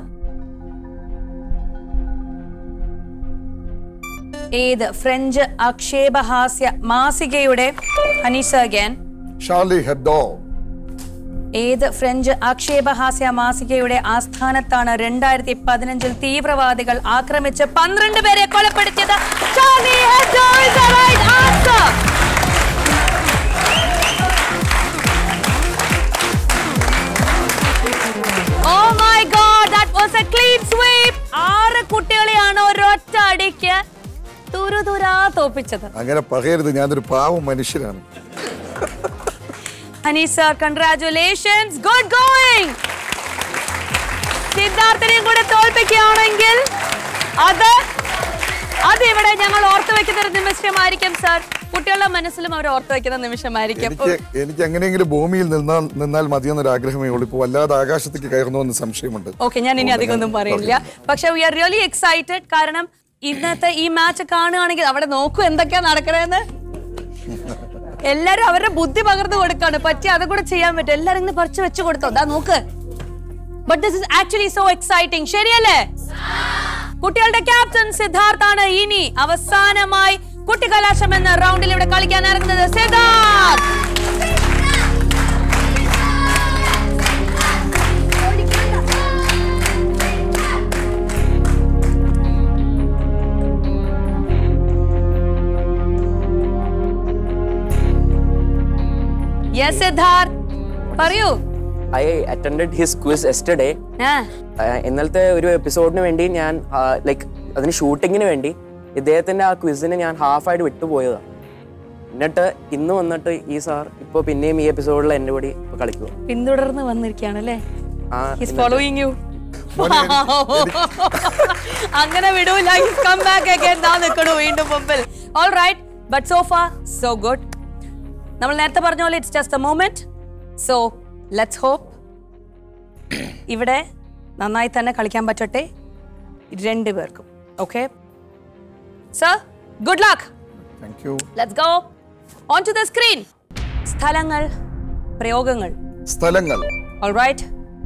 ഏത് ഫ്രഞ്ച് ആക്ഷേപഹാസ്യ മാസികയുടെ അനീസ് അഗൈൻ ഷാർലി ഹെബ്ഡോ. ഏത് ഫ്രഞ്ച് ആക്ഷേപഹാസ്യ മാസികയുടെ ആസ്ഥാനത്താണ് 2015 തീവ്രവാദികൾ ആക്രമിച്ച് 12 പേരെ കൊലപ്പെടുത്തിയത്? Charlie Hebdo is the right answer. Oh my God, that was a clean sweep. 6 കുട്ടികളെയാണ് ഒരൊറ്റ അടിക്ക് തുരുതുരാ തോപ്പിച്ചത്. അങ്ങനെ പറയരുത്, ഞാനൊരു പാവം മനുഷ്യനാണ്. Anees, congratulations, good going. സിദ്ധാർത്ഥനെയും കൂടെ തോൽപ്പിക്കുകയാണെങ്കിൽ അത് ഇവിടെ ഞങ്ങൾ ഓർത്തു വെക്കുന്ന ഒരു നിമിഷമായിരിക്കും സർ. കുട്ടികളുടെ മനസ്സിലും അവർ ഓർത്തു വെക്കുന്ന നിമിഷമായിരിക്കും. എനിക്ക് എങ്ങനെയെങ്കിലും ഭൂമിയിൽ നിന്നാൽ മതിയെന്നൊരു ആഗ്രഹമേ ഉള്ളൂ. ഇപ്പൊ വല്ലാതെ ആകാശത്തേക്ക് കയറുന്നു എന്ന് സംശയമുണ്ട്. ഓക്കെ, ഞാൻ ഇനി അധികം ഒന്നും പറയില്ല. പക്ഷെ വി ആർ റിയലി എക്സൈറ്റഡ്. കാരണം ഇന്നത്തെ ഈ മാച്ച് കാണുകയാണെങ്കിൽ അവിടെ നോക്കൂ എന്തൊക്കെയാ നടക്കണേന്ന്. എല്ലാരും അവരുടെ ബുദ്ധി പകർന്നു കൊടുക്കാണ്. പറ്റി അതും കൂടെ ചെയ്യാൻ പറ്റും. എല്ലാരും ഇങ്ങനെ പറിച്ചു വെച്ചു കൊടുത്തോ, ദാ നോക്ക്. But this is actually so exciting. ശരിയല്ലേ? കുട്ടികളുടെ ക്യാപ്റ്റൻ സിദ്ധാർത്ഥാണ്. ഇനി അവസാനമായി കുട്ടിക്കലാശം എന്ന റൗണ്ടിൽ ഇവിടെ കളിക്കാൻ ഇറങ്ങുന്നത് സിദ്ധാർത്ഥ്. Yes, Siddharth. പറയൂ. I attended his quiz yesterday. ഇന്നലത്തെ ഒരു എപ്പിസോഡിന് വേണ്ടി ഞാൻ അതിന് ഷൂട്ടിങ്ങിന് വേണ്ടി ഇദ്ദേഹത്തിന്റെ ആ ക്വിസിന് ഞാൻ ഹാഫായിട്ട് വിട്ടുപോയതാണ്. എന്നിട്ട് ഇന്ന് വന്നിട്ട് ഈ സാർ ഇപ്പൊ പിന്നെയും ഈ എപ്പിസോഡിൽ എന്റെ കൂടി കളിക്കുക. പിന്തുടർന്ന് വന്നിരിക്കുകയാണ് അല്ലേ? He's following you. അങ്ങനെ വിടൂല. He's come back again. ദാ നിൽക്കണു വീണ്ടും മുമ്പിൽ. All right, but so far so good. നമ്മൾ നേരത്തെ പറഞ്ഞ പോലെ it's just a moment. So let's hope ഇവിടെ നന്നായി തന്നെ കളിക്കാൻ പറ്റട്ടെ 2 പേർക്കും. Okay sir, good luck. Thank you. Let's go on to the screen. സ്ഥലങ്ങൾ, പ്രയോഗങ്ങൾ. സ്ഥലങ്ങൾ. ഓൾറൈറ്റ്.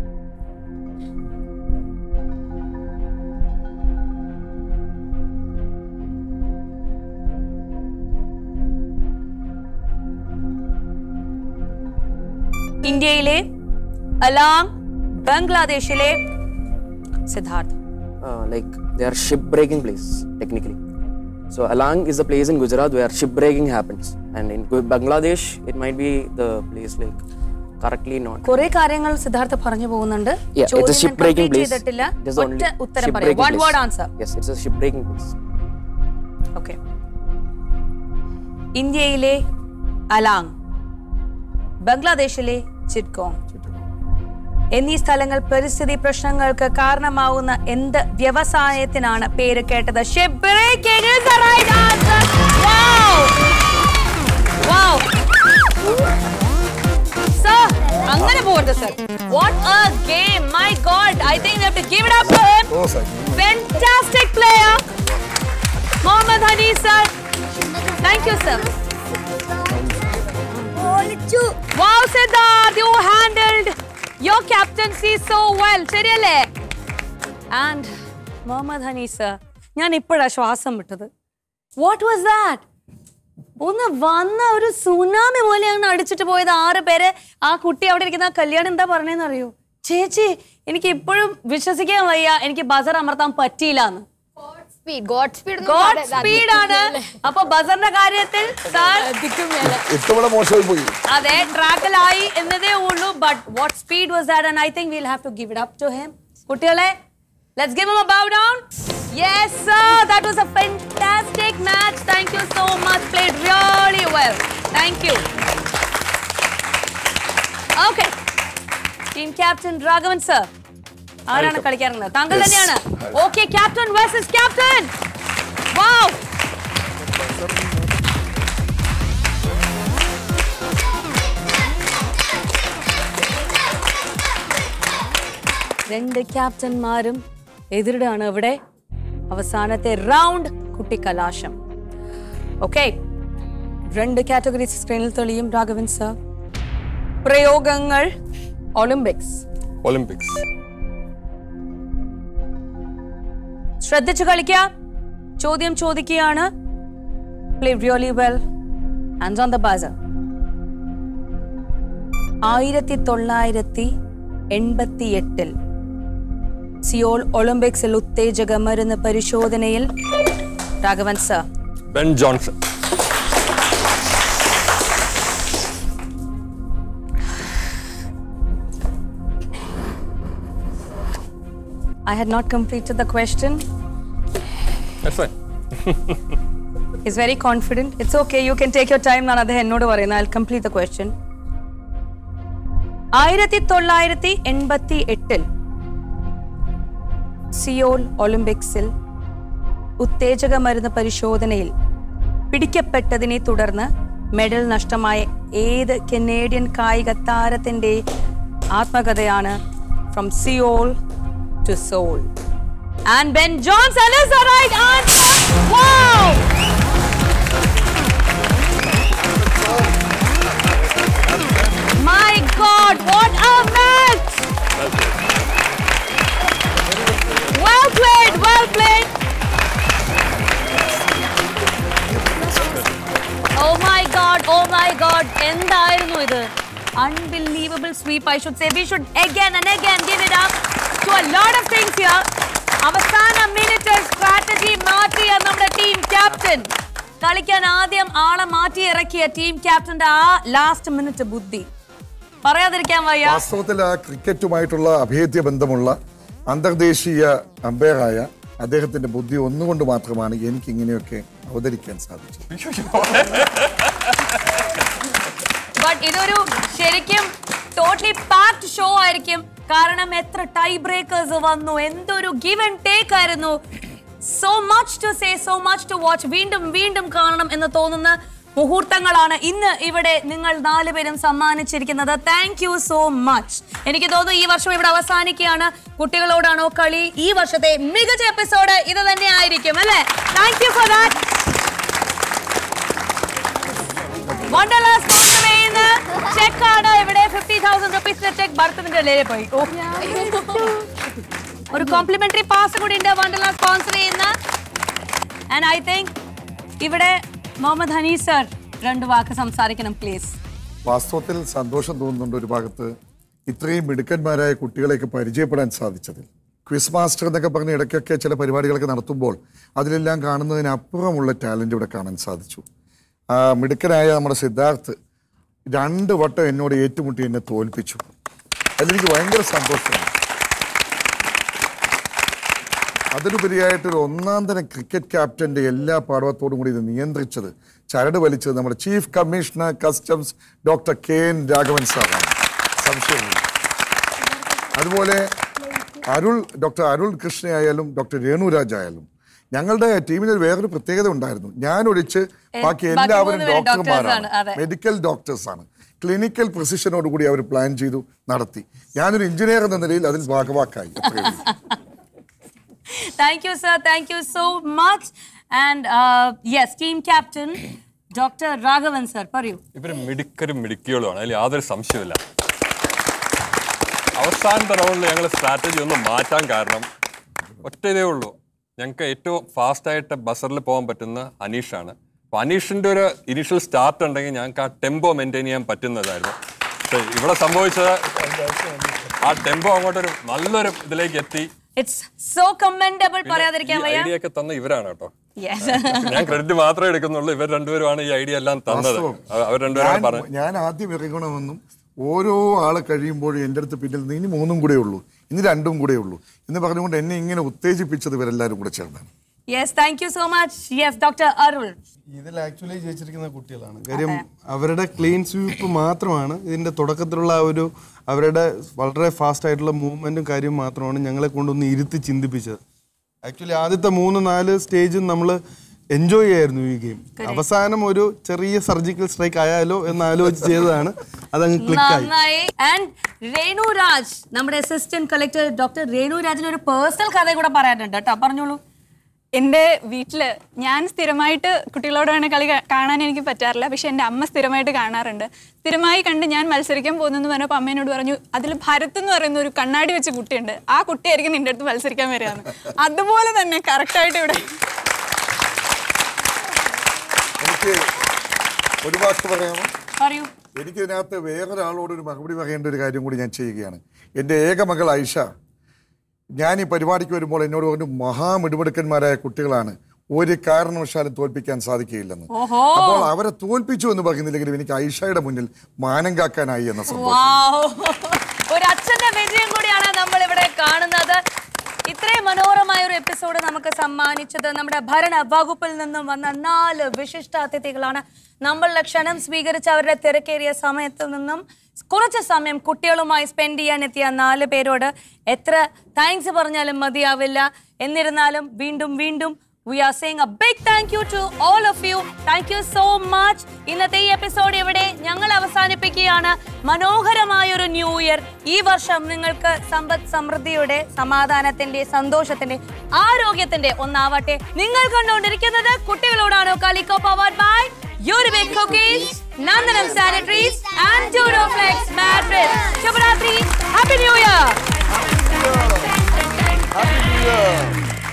ഇന്ത്യയിലെ അലാങ്, ബംഗ്ലാദേശിലെ Siddharth. Like they are shipbreaking place technically. So Alang is a place in Gujarat where shipbreaking happens, and in Bangladesh it might be the place like correctly not. കുറേ കാര്യങ്ങൾ സിദ്ധാർത്ഥ പറഞ്ഞു പോകുന്നുണ്ട്. Yeah, it's a shipbreaking place. ഒറ്റ ഉത്തരം പറയാം. One word answer. Yes, it's a shipbreaking place. Okay. ഇന്ത്യയിലെ അലാങ്, ബംഗ്ലാദേശിലെ ചിറ്റ്ഗോങ് എന്നീ സ്ഥലങ്ങൾ പരിസ്ഥിതി പ്രശ്നങ്ങൾക്ക് കാരണമാവുന്ന എന്ത് വ്യവസായത്തിനാണ് പേര് കേട്ടത്? Shipbreaking is the right answer. Wow. Wow. Sir, അങ്ങനെ പോകരുത് sir. What a game. My God. I think we have to give it up to him. Oh, sir. Fantastic player. Mohammad Hani sir. Thank you, sir. Wow, Siddharth, you handled your captaincy so well. ശരിയല്ലേ? And Mohammad Hani sir, ഞാൻ ഇപ്പോഴാ ശ്വാസം വിട്ടത്. What was that? ഒന്ന് വന്ന ഒരു tsunami പോലെയാണ് അടിച്ചിട്ട് പോയത് 6 പേര്. ആ കുട്ടി അവിടെ ഇരിക്കുന്ന കല്യാണം എന്താ പറഞ്ഞതെന്ന് അറിയോ? ചേച്ചി എനിക്ക് ഇപ്പോഴും വിശ്വസിക്കാൻ വയ്യ, എനിക്ക് ബസർ അമർത്താൻ പറ്റിയില്ല എന്ന്. ഗോഡ് സ്പീഡ് ആണ്. അപ്പൊ ബസറിന്റെ കാര്യത്തിൽ അതെ ട്രാക്കിലായി എന്നതേ ഉള്ളൂ. But what speed was that? And I think will have to give it up to him. കുട്ടികളെ, let's give him a bow down. Yes sir, that was a fantastic match. Thank you so much. Played really well. Thank you. Okay, team captain Raghavan sir, ആരാണ് കളിക്കാറുള്ളത്? താങ്കൾ തന്നെയാണ്. Okay, captain versus captain. Wow. രണ്ട് ക്യാപ്റ്റന്മാരും എതിരിടാണ് ഇവിടെ. അവസാനത്തെ round കുട്ടിക്കലാശം. Okay, 2 categories സ്ക്രീനിൽ തെളിയും. Raghavan sir, പ്രയോഗങ്ങൾ ഒളിമ്പിക്സ്. ശ്രദ്ധിച്ചു കളിക്കുക. ചോദ്യം ചോദിക്കുകയാണ്. Play really well. Hands on the buzzer. 1988 Seoul ഒളിമ്പിക്സിൽ ഉത്തേജക മരുന്ന് പരിശോധനയിൽ Raghavan sir. Ben Johnson. I had not completed the question. That's fine. He's very confident. It's okay. You can take your time. None of എന്നോട് പറയുന്നു. I'll complete the question. 1988 Seoul ഒളിമ്പിക്സിൽ ഉത്തേജക മരുന്ന് പരിശോധനയിൽ പിടിക്കപ്പെട്ടതിനെ തുടർന്ന് മെഡൽ നഷ്ടമായ ഏത് കനേഡിയൻ കായിക താരത്തിന്റെ ആത്മകഥയാണ് from Seoul to soul? And Ben Johnson is the right answer. Wow! My God, what a match! Well played, well played. Oh my God, oh my God. എന്തായിരുന്നു ഇത്? Unbelievable sweep, I should say. We should again and again give it up to a lot of things here. അവസാന minute strategy മാറ്റിയ നമ്മുടെ team captain. കളിക്കാൻ ആദ്യം ആളെ മാറ്റി ഇറക്കിയ ടീം ക്യാപ്റ്റന്റെ ആ ലാസ്റ്റ് മിനിറ്റ് ബുദ്ധി പറയാതിരിക്കാൻ വയ്യ. വാസ്തവത്തിൽ ആ ക്രിക്കറ്റുമായിട്ടുള്ള അഭേദ്യ ബന്ധമുള്ള അന്തർദേശീയ അമ്പയറായ അദ്ദേഹത്തിന്റെ ബുദ്ധി ഒന്നുകൊണ്ട് മാത്രമാണ് എനിക്ക് ഇങ്ങനെയൊക്കെ അവതരിക്കാൻ സാധിച്ചത്. ബട്ട് ഇതൊരു ശരിക്കും ടോട്ടലി പാക്ഡ് ഷോ ആയിരിക്കും. കാരണം എത്ര ടൈ ബ്രേക്കേഴ്സ് വന്നു, എന്തൊരു ഗിവ് ആൻഡ് ടേക്ക് ആയിരുന്നു. So much to say, so much to watch. വീണ്ടും വീണ്ടും കാണണം എന്ന് തോന്നുന്ന മുഹൂർത്തങ്ങളാണ് ഇന്ന് ഇവിടെ നിങ്ങൾ 4 പേരും സമ്മാനിച്ചിരിക്കുന്നത്. Thank you so much. എനിക്ക് തോന്നുന്നു ഈ വർഷം ഇവിടെ അവസാനിക്കുകയാണ്. കുട്ടികളോടാണോ കളി ഈ വർഷത്തെ മികച്ച എപ്പിസോഡ് ഇത് തന്നെ ആയിരിക്കും അല്ലേ? Thank you for that. Wonderla sponsor ചെയ്യുന്ന ചെക്കാണ് ഇവിടെ 50,000 rupees ചെക്ക്. ഭർത്തവിന്റെ ലേലെ പോയി. ഒരു കോംപ്ലിമെന്ററി പാസ് കൂടി ഉണ്ട് വണ്ടർലാ സ്പോൺസർ ചെയ്യുന്ന. ആൻഡ് ഐ തിങ്ക് ഇവിടെ മുഹമ്മദ് ഹനി സർ 2 വാക്ക് സംസാരിക്കണം പ്ലീസ്. വാസ്തവത്തിൽ സന്തോഷം തോന്നുന്നുണ്ട് ഒരു ഭാഗത്ത് ഇത്രയും മിടുക്കന്മാരായ കുട്ടികളെയൊക്കെ പരിചയപ്പെടാൻ സാധിച്ചതിൽ. ക്വിസ് മാസ്റ്റർ എന്നൊക്കെ പറഞ്ഞ ഇടയ്ക്കൊക്കെ ചില പരിപാടികളൊക്കെ നടത്തുമ്പോൾ അതിലെല്ലാം കാണുന്നതിനപ്പുറമുള്ള ടാലൻറ്റ് ഇവിടെ കാണാൻ സാധിച്ചു. മിടുക്കനായ നമ്മുടെ സിദ്ധാർത്ഥ് 2 വട്ടം എന്നോട് ഏറ്റുമുട്ടി എന്നെ തോൽപ്പിച്ചു. അതിലെനിക്ക് ഭയങ്കര സന്തോഷമാണ്. അതിലുപരിയായിട്ടൊരു 1-ാം തരം ക്രിക്കറ്റ് ക്യാപ്റ്റൻ്റെ എല്ലാ പാഠവത്തോടും കൂടി ഇത് നിയന്ത്രിച്ചത്, ചരട് വലിച്ചത് നമ്മുടെ chief commissioner customs doctor KN Raghavan സാറാണ്. സംശയമില്ല. അതുപോലെ ഡോക്ടർ അരുൾ കൃഷ്ണയായാലും ഡോക്ടർ രേണുരാജ് ആയാലും ഞങ്ങളുടെ ടീമിന് വേറൊരു പ്രത്യേകത ഉണ്ടായിരുന്നു. ഞാനൊഴിച്ച് ബാക്കി എല്ലാവരും ഡോക്ടർമാരാണ്, മെഡിക്കൽ ഡോക്ടേഴ്സാണ്. ക്ലിനിക്കൽ പ്രിസിഷനോടുകൂടി അവർ പ്ലാൻ ചെയ്തു നടത്തി. ഞാനൊരു എഞ്ചിനീയർ എന്ന നിലയിൽ അതിൽ ഭാഗവാക്കായി. Thank you, sir. Thank you so much. And yes, team captain, Dr. Raghavan sir, പറയൂ. ഇവര് മിടുക്കികളുമാണ്, അതിൽ യാതൊരു സംശയമില്ല. അവസാനത്തെ റൗണ്ടിൽ ഞങ്ങൾ സ്ട്രാറ്റജി ഒന്ന് മാറ്റാൻ കാരണം ഒറ്റ ഇതേ ഉള്ളൂ. ഞങ്ങൾക്ക് ഏറ്റവും ഫാസ്റ്റായിട്ട് ബസറിൽ പോകാൻ പറ്റുന്ന അനീഷാണ്. അപ്പോൾ അനീഷിൻ്റെ ഒരു ഇനീഷ്യൽ സ്റ്റാർട്ട് ഉണ്ടെങ്കിൽ ഞങ്ങൾക്ക് ആ ടെമ്പോ മെയിൻറ്റെയിൻ ചെയ്യാൻ പറ്റുന്നതായിരുന്നു. പക്ഷേ ഇവിടെ സംഭവിച്ചത് ആ ടെമ്പോ അങ്ങോട്ടൊരു നല്ലൊരു ഇതിലേക്ക് എത്തി. It's so commendable. പറയാതിരിക്കാൻ വയ്യ. ഐഡിയ ഒക്കെ തന്ന ഇവരാണ് കേട്ടോ. ഞാൻ ക്രെഡിറ്റ് മാത്രമേ എടുക്കുന്നുള്ളൂ. ഇവർ രണ്ടുപേരുമാണ് ഈ ഐഡിയ എല്ലാം തന്നത്. അവർ രണ്ടുപേരും പറഞ്ഞു. ഞാൻ ആദ്യം ഇറങ്ങണമെന്നും ഓരോ ആളെ കഴിയുമ്പോഴും എൻ്റെ അടുത്ത് പിന്നിൽ ഇനി 3 കൂടെ ഉള്ളൂ, ഇനി 2 കൂടെ ഉള്ളൂ എന്ന് പറഞ്ഞുകൊണ്ട് എന്നെ ഇങ്ങനെ ഉത്തേജിപ്പിച്ചത് ഇവരെല്ലാവരും കൂടെ ചേർന്നാണ്. Yes, thank you so much. Yes, Dr. Arul. ഇതിൽ ആക്ച്വലി ജയിച്ചിരിക്കുന്ന കുട്ടികളാണ്. കാര്യം അവരുടെ ക്ലീൻ സ്വീപ്പ് മാത്രമാണ് ഇതിൻ്റെ തുടക്കത്തിലുള്ള അവരുടെ വളരെ ഫാസ്റ്റ് ആയിട്ടുള്ള മൂവ്മെൻറ്റും കാര്യവും മാത്രമാണ് ഞങ്ങളെ കൊണ്ടൊന്ന് ഇരുത്തി ചിന്തിപ്പിച്ചത്. ആക്ച്വലി ആദ്യത്തെ 3-4 സ്റ്റേജും നമ്മൾ എൻജോയ് ചെയ്യായിരുന്നു ഈ ഗെയിം. അവസാനം ഒരു ചെറിയ സർജിക്കൽ സ്ട്രൈക്ക് ആയാലോ എന്ന് ആലോചിച്ച് ചെയ്തതാണ്, അതങ്ങ് ക്ലിക്കായി. ആൻഡ് രേണു രാജ്, നമ്മുടെ അസിസ്റ്റന്റ് കളക്ടർ ഡോക്ടർ രേണു രാജിന് ഒരു പേഴ്സണൽ കഥ കൂടെ പറയാനുണ്ട് കേട്ടോ, പറഞ്ഞോളൂ. എൻ്റെ വീട്ടിൽ ഞാൻ സ്ഥിരമായിട്ട് കുട്ടികളോടാണ് കളി കാണാൻ എനിക്ക് പറ്റാറില്ല, പക്ഷെ എൻ്റെ അമ്മ സ്ഥിരമായിട്ട് കാണാറുണ്ട്. സ്ഥിരമായി കണ്ട് ഞാൻ മത്സരിക്കാൻ പോകുന്നെന്ന് പറഞ്ഞപ്പോൾ അമ്മേനോട് പറഞ്ഞു, അതിൽ ഭരത് എന്ന് പറയുന്ന ഒരു കണ്ണാടി വെച്ച കുട്ടിയുണ്ട്, ആ കുട്ടിയായിരിക്കും നിൻ്റെ അടുത്ത് മത്സരിക്കാൻ വരികയാണ്. അതുപോലെ തന്നെ കറക്റ്റായിട്ട് ഇവിടെ. എനിക്ക് ഒരു വാക്ക് പറയാമോ? പറയൂ. എനിക്കിതിനകത്ത് വേറൊരാളോട് ഒരു മറുപടി പറയേണ്ട ഒരു കാര്യം കൂടി ഞാൻ ചെയ്യുകയാണ്. എൻ്റെ ഏക മകൾ ഐഷ ഞാൻ ഈ പരിപാടിക്ക് വരുമ്പോൾ എന്നോട് പറഞ്ഞു, മഹാമിടുമിടുക്കന്മാരായ കുട്ടികളാണ്, ഒരു കാരണവശാലും തോൽപ്പിക്കാൻ സാധിക്കുകയില്ലെന്ന്. അപ്പോൾ അവരെ തോൽപ്പിച്ചു എന്ന് പറയുന്നില്ലെങ്കിലും എനിക്ക് ഐഷയുടെ മുന്നിൽ മാനം കാക്കാനായി എന്ന സംഭവം. ഒരു അച്ഛന്റെ വിജയം കൂടിയാണ് നമ്മൾ ഇവിടെ കാണുന്നത്. ഇത്രയും മനോഹരമായ ഒരു എപ്പിസോഡ് നമുക്ക് സമ്മാനിച്ചത് നമ്മുടെ ഭരണ വകുപ്പിൽ നിന്നും വന്ന 4 വിശിഷ്ട അതിഥികളാണ്. നമ്മളുടെ ക്ഷണം സ്വീകരിച്ച അവരുടെ തിരക്കേറിയ സമയത്ത് നിന്നും കുറച്ച് സമയം കുട്ടികളുമായി സ്പെൻഡ് ചെയ്യാൻ എത്തിയ 4 പേരോട് എത്ര താങ്ക്സ് പറഞ്ഞാലും മതിയാവില്ല. എന്നിരുന്നാലും വീണ്ടും വീണ്ടും we are saying a big thank you to all of you. Thank you so much. ഇന്നത്തെ ഈ എപ്പിസോഡ് ഇവിടെ ഞങ്ങൾ അവസാനിപ്പിക്കുകയാണ്. മനോഹരമായ ഒരു ന്യൂ ഇയർ ഈ വർഷം നിങ്ങൾക്ക് സമ്പദ് സമൃദ്ധിയുടെ, സമാധാനത്തിന്റെ, സന്തോഷത്തിന്റെ, ആരോഗ്യത്തിന്റെ ഒന്നാവട്ടെ. നിങ്ങൾ കണ്ടുകൊണ്ടിരിക്കുന്നത് കുട്ടികളോടാണോ കളി, powered by Uric Cookies, Nandanam Sanitaries and Duroflex Mattress. Shubhratri, Happy New Year! Happy New Year!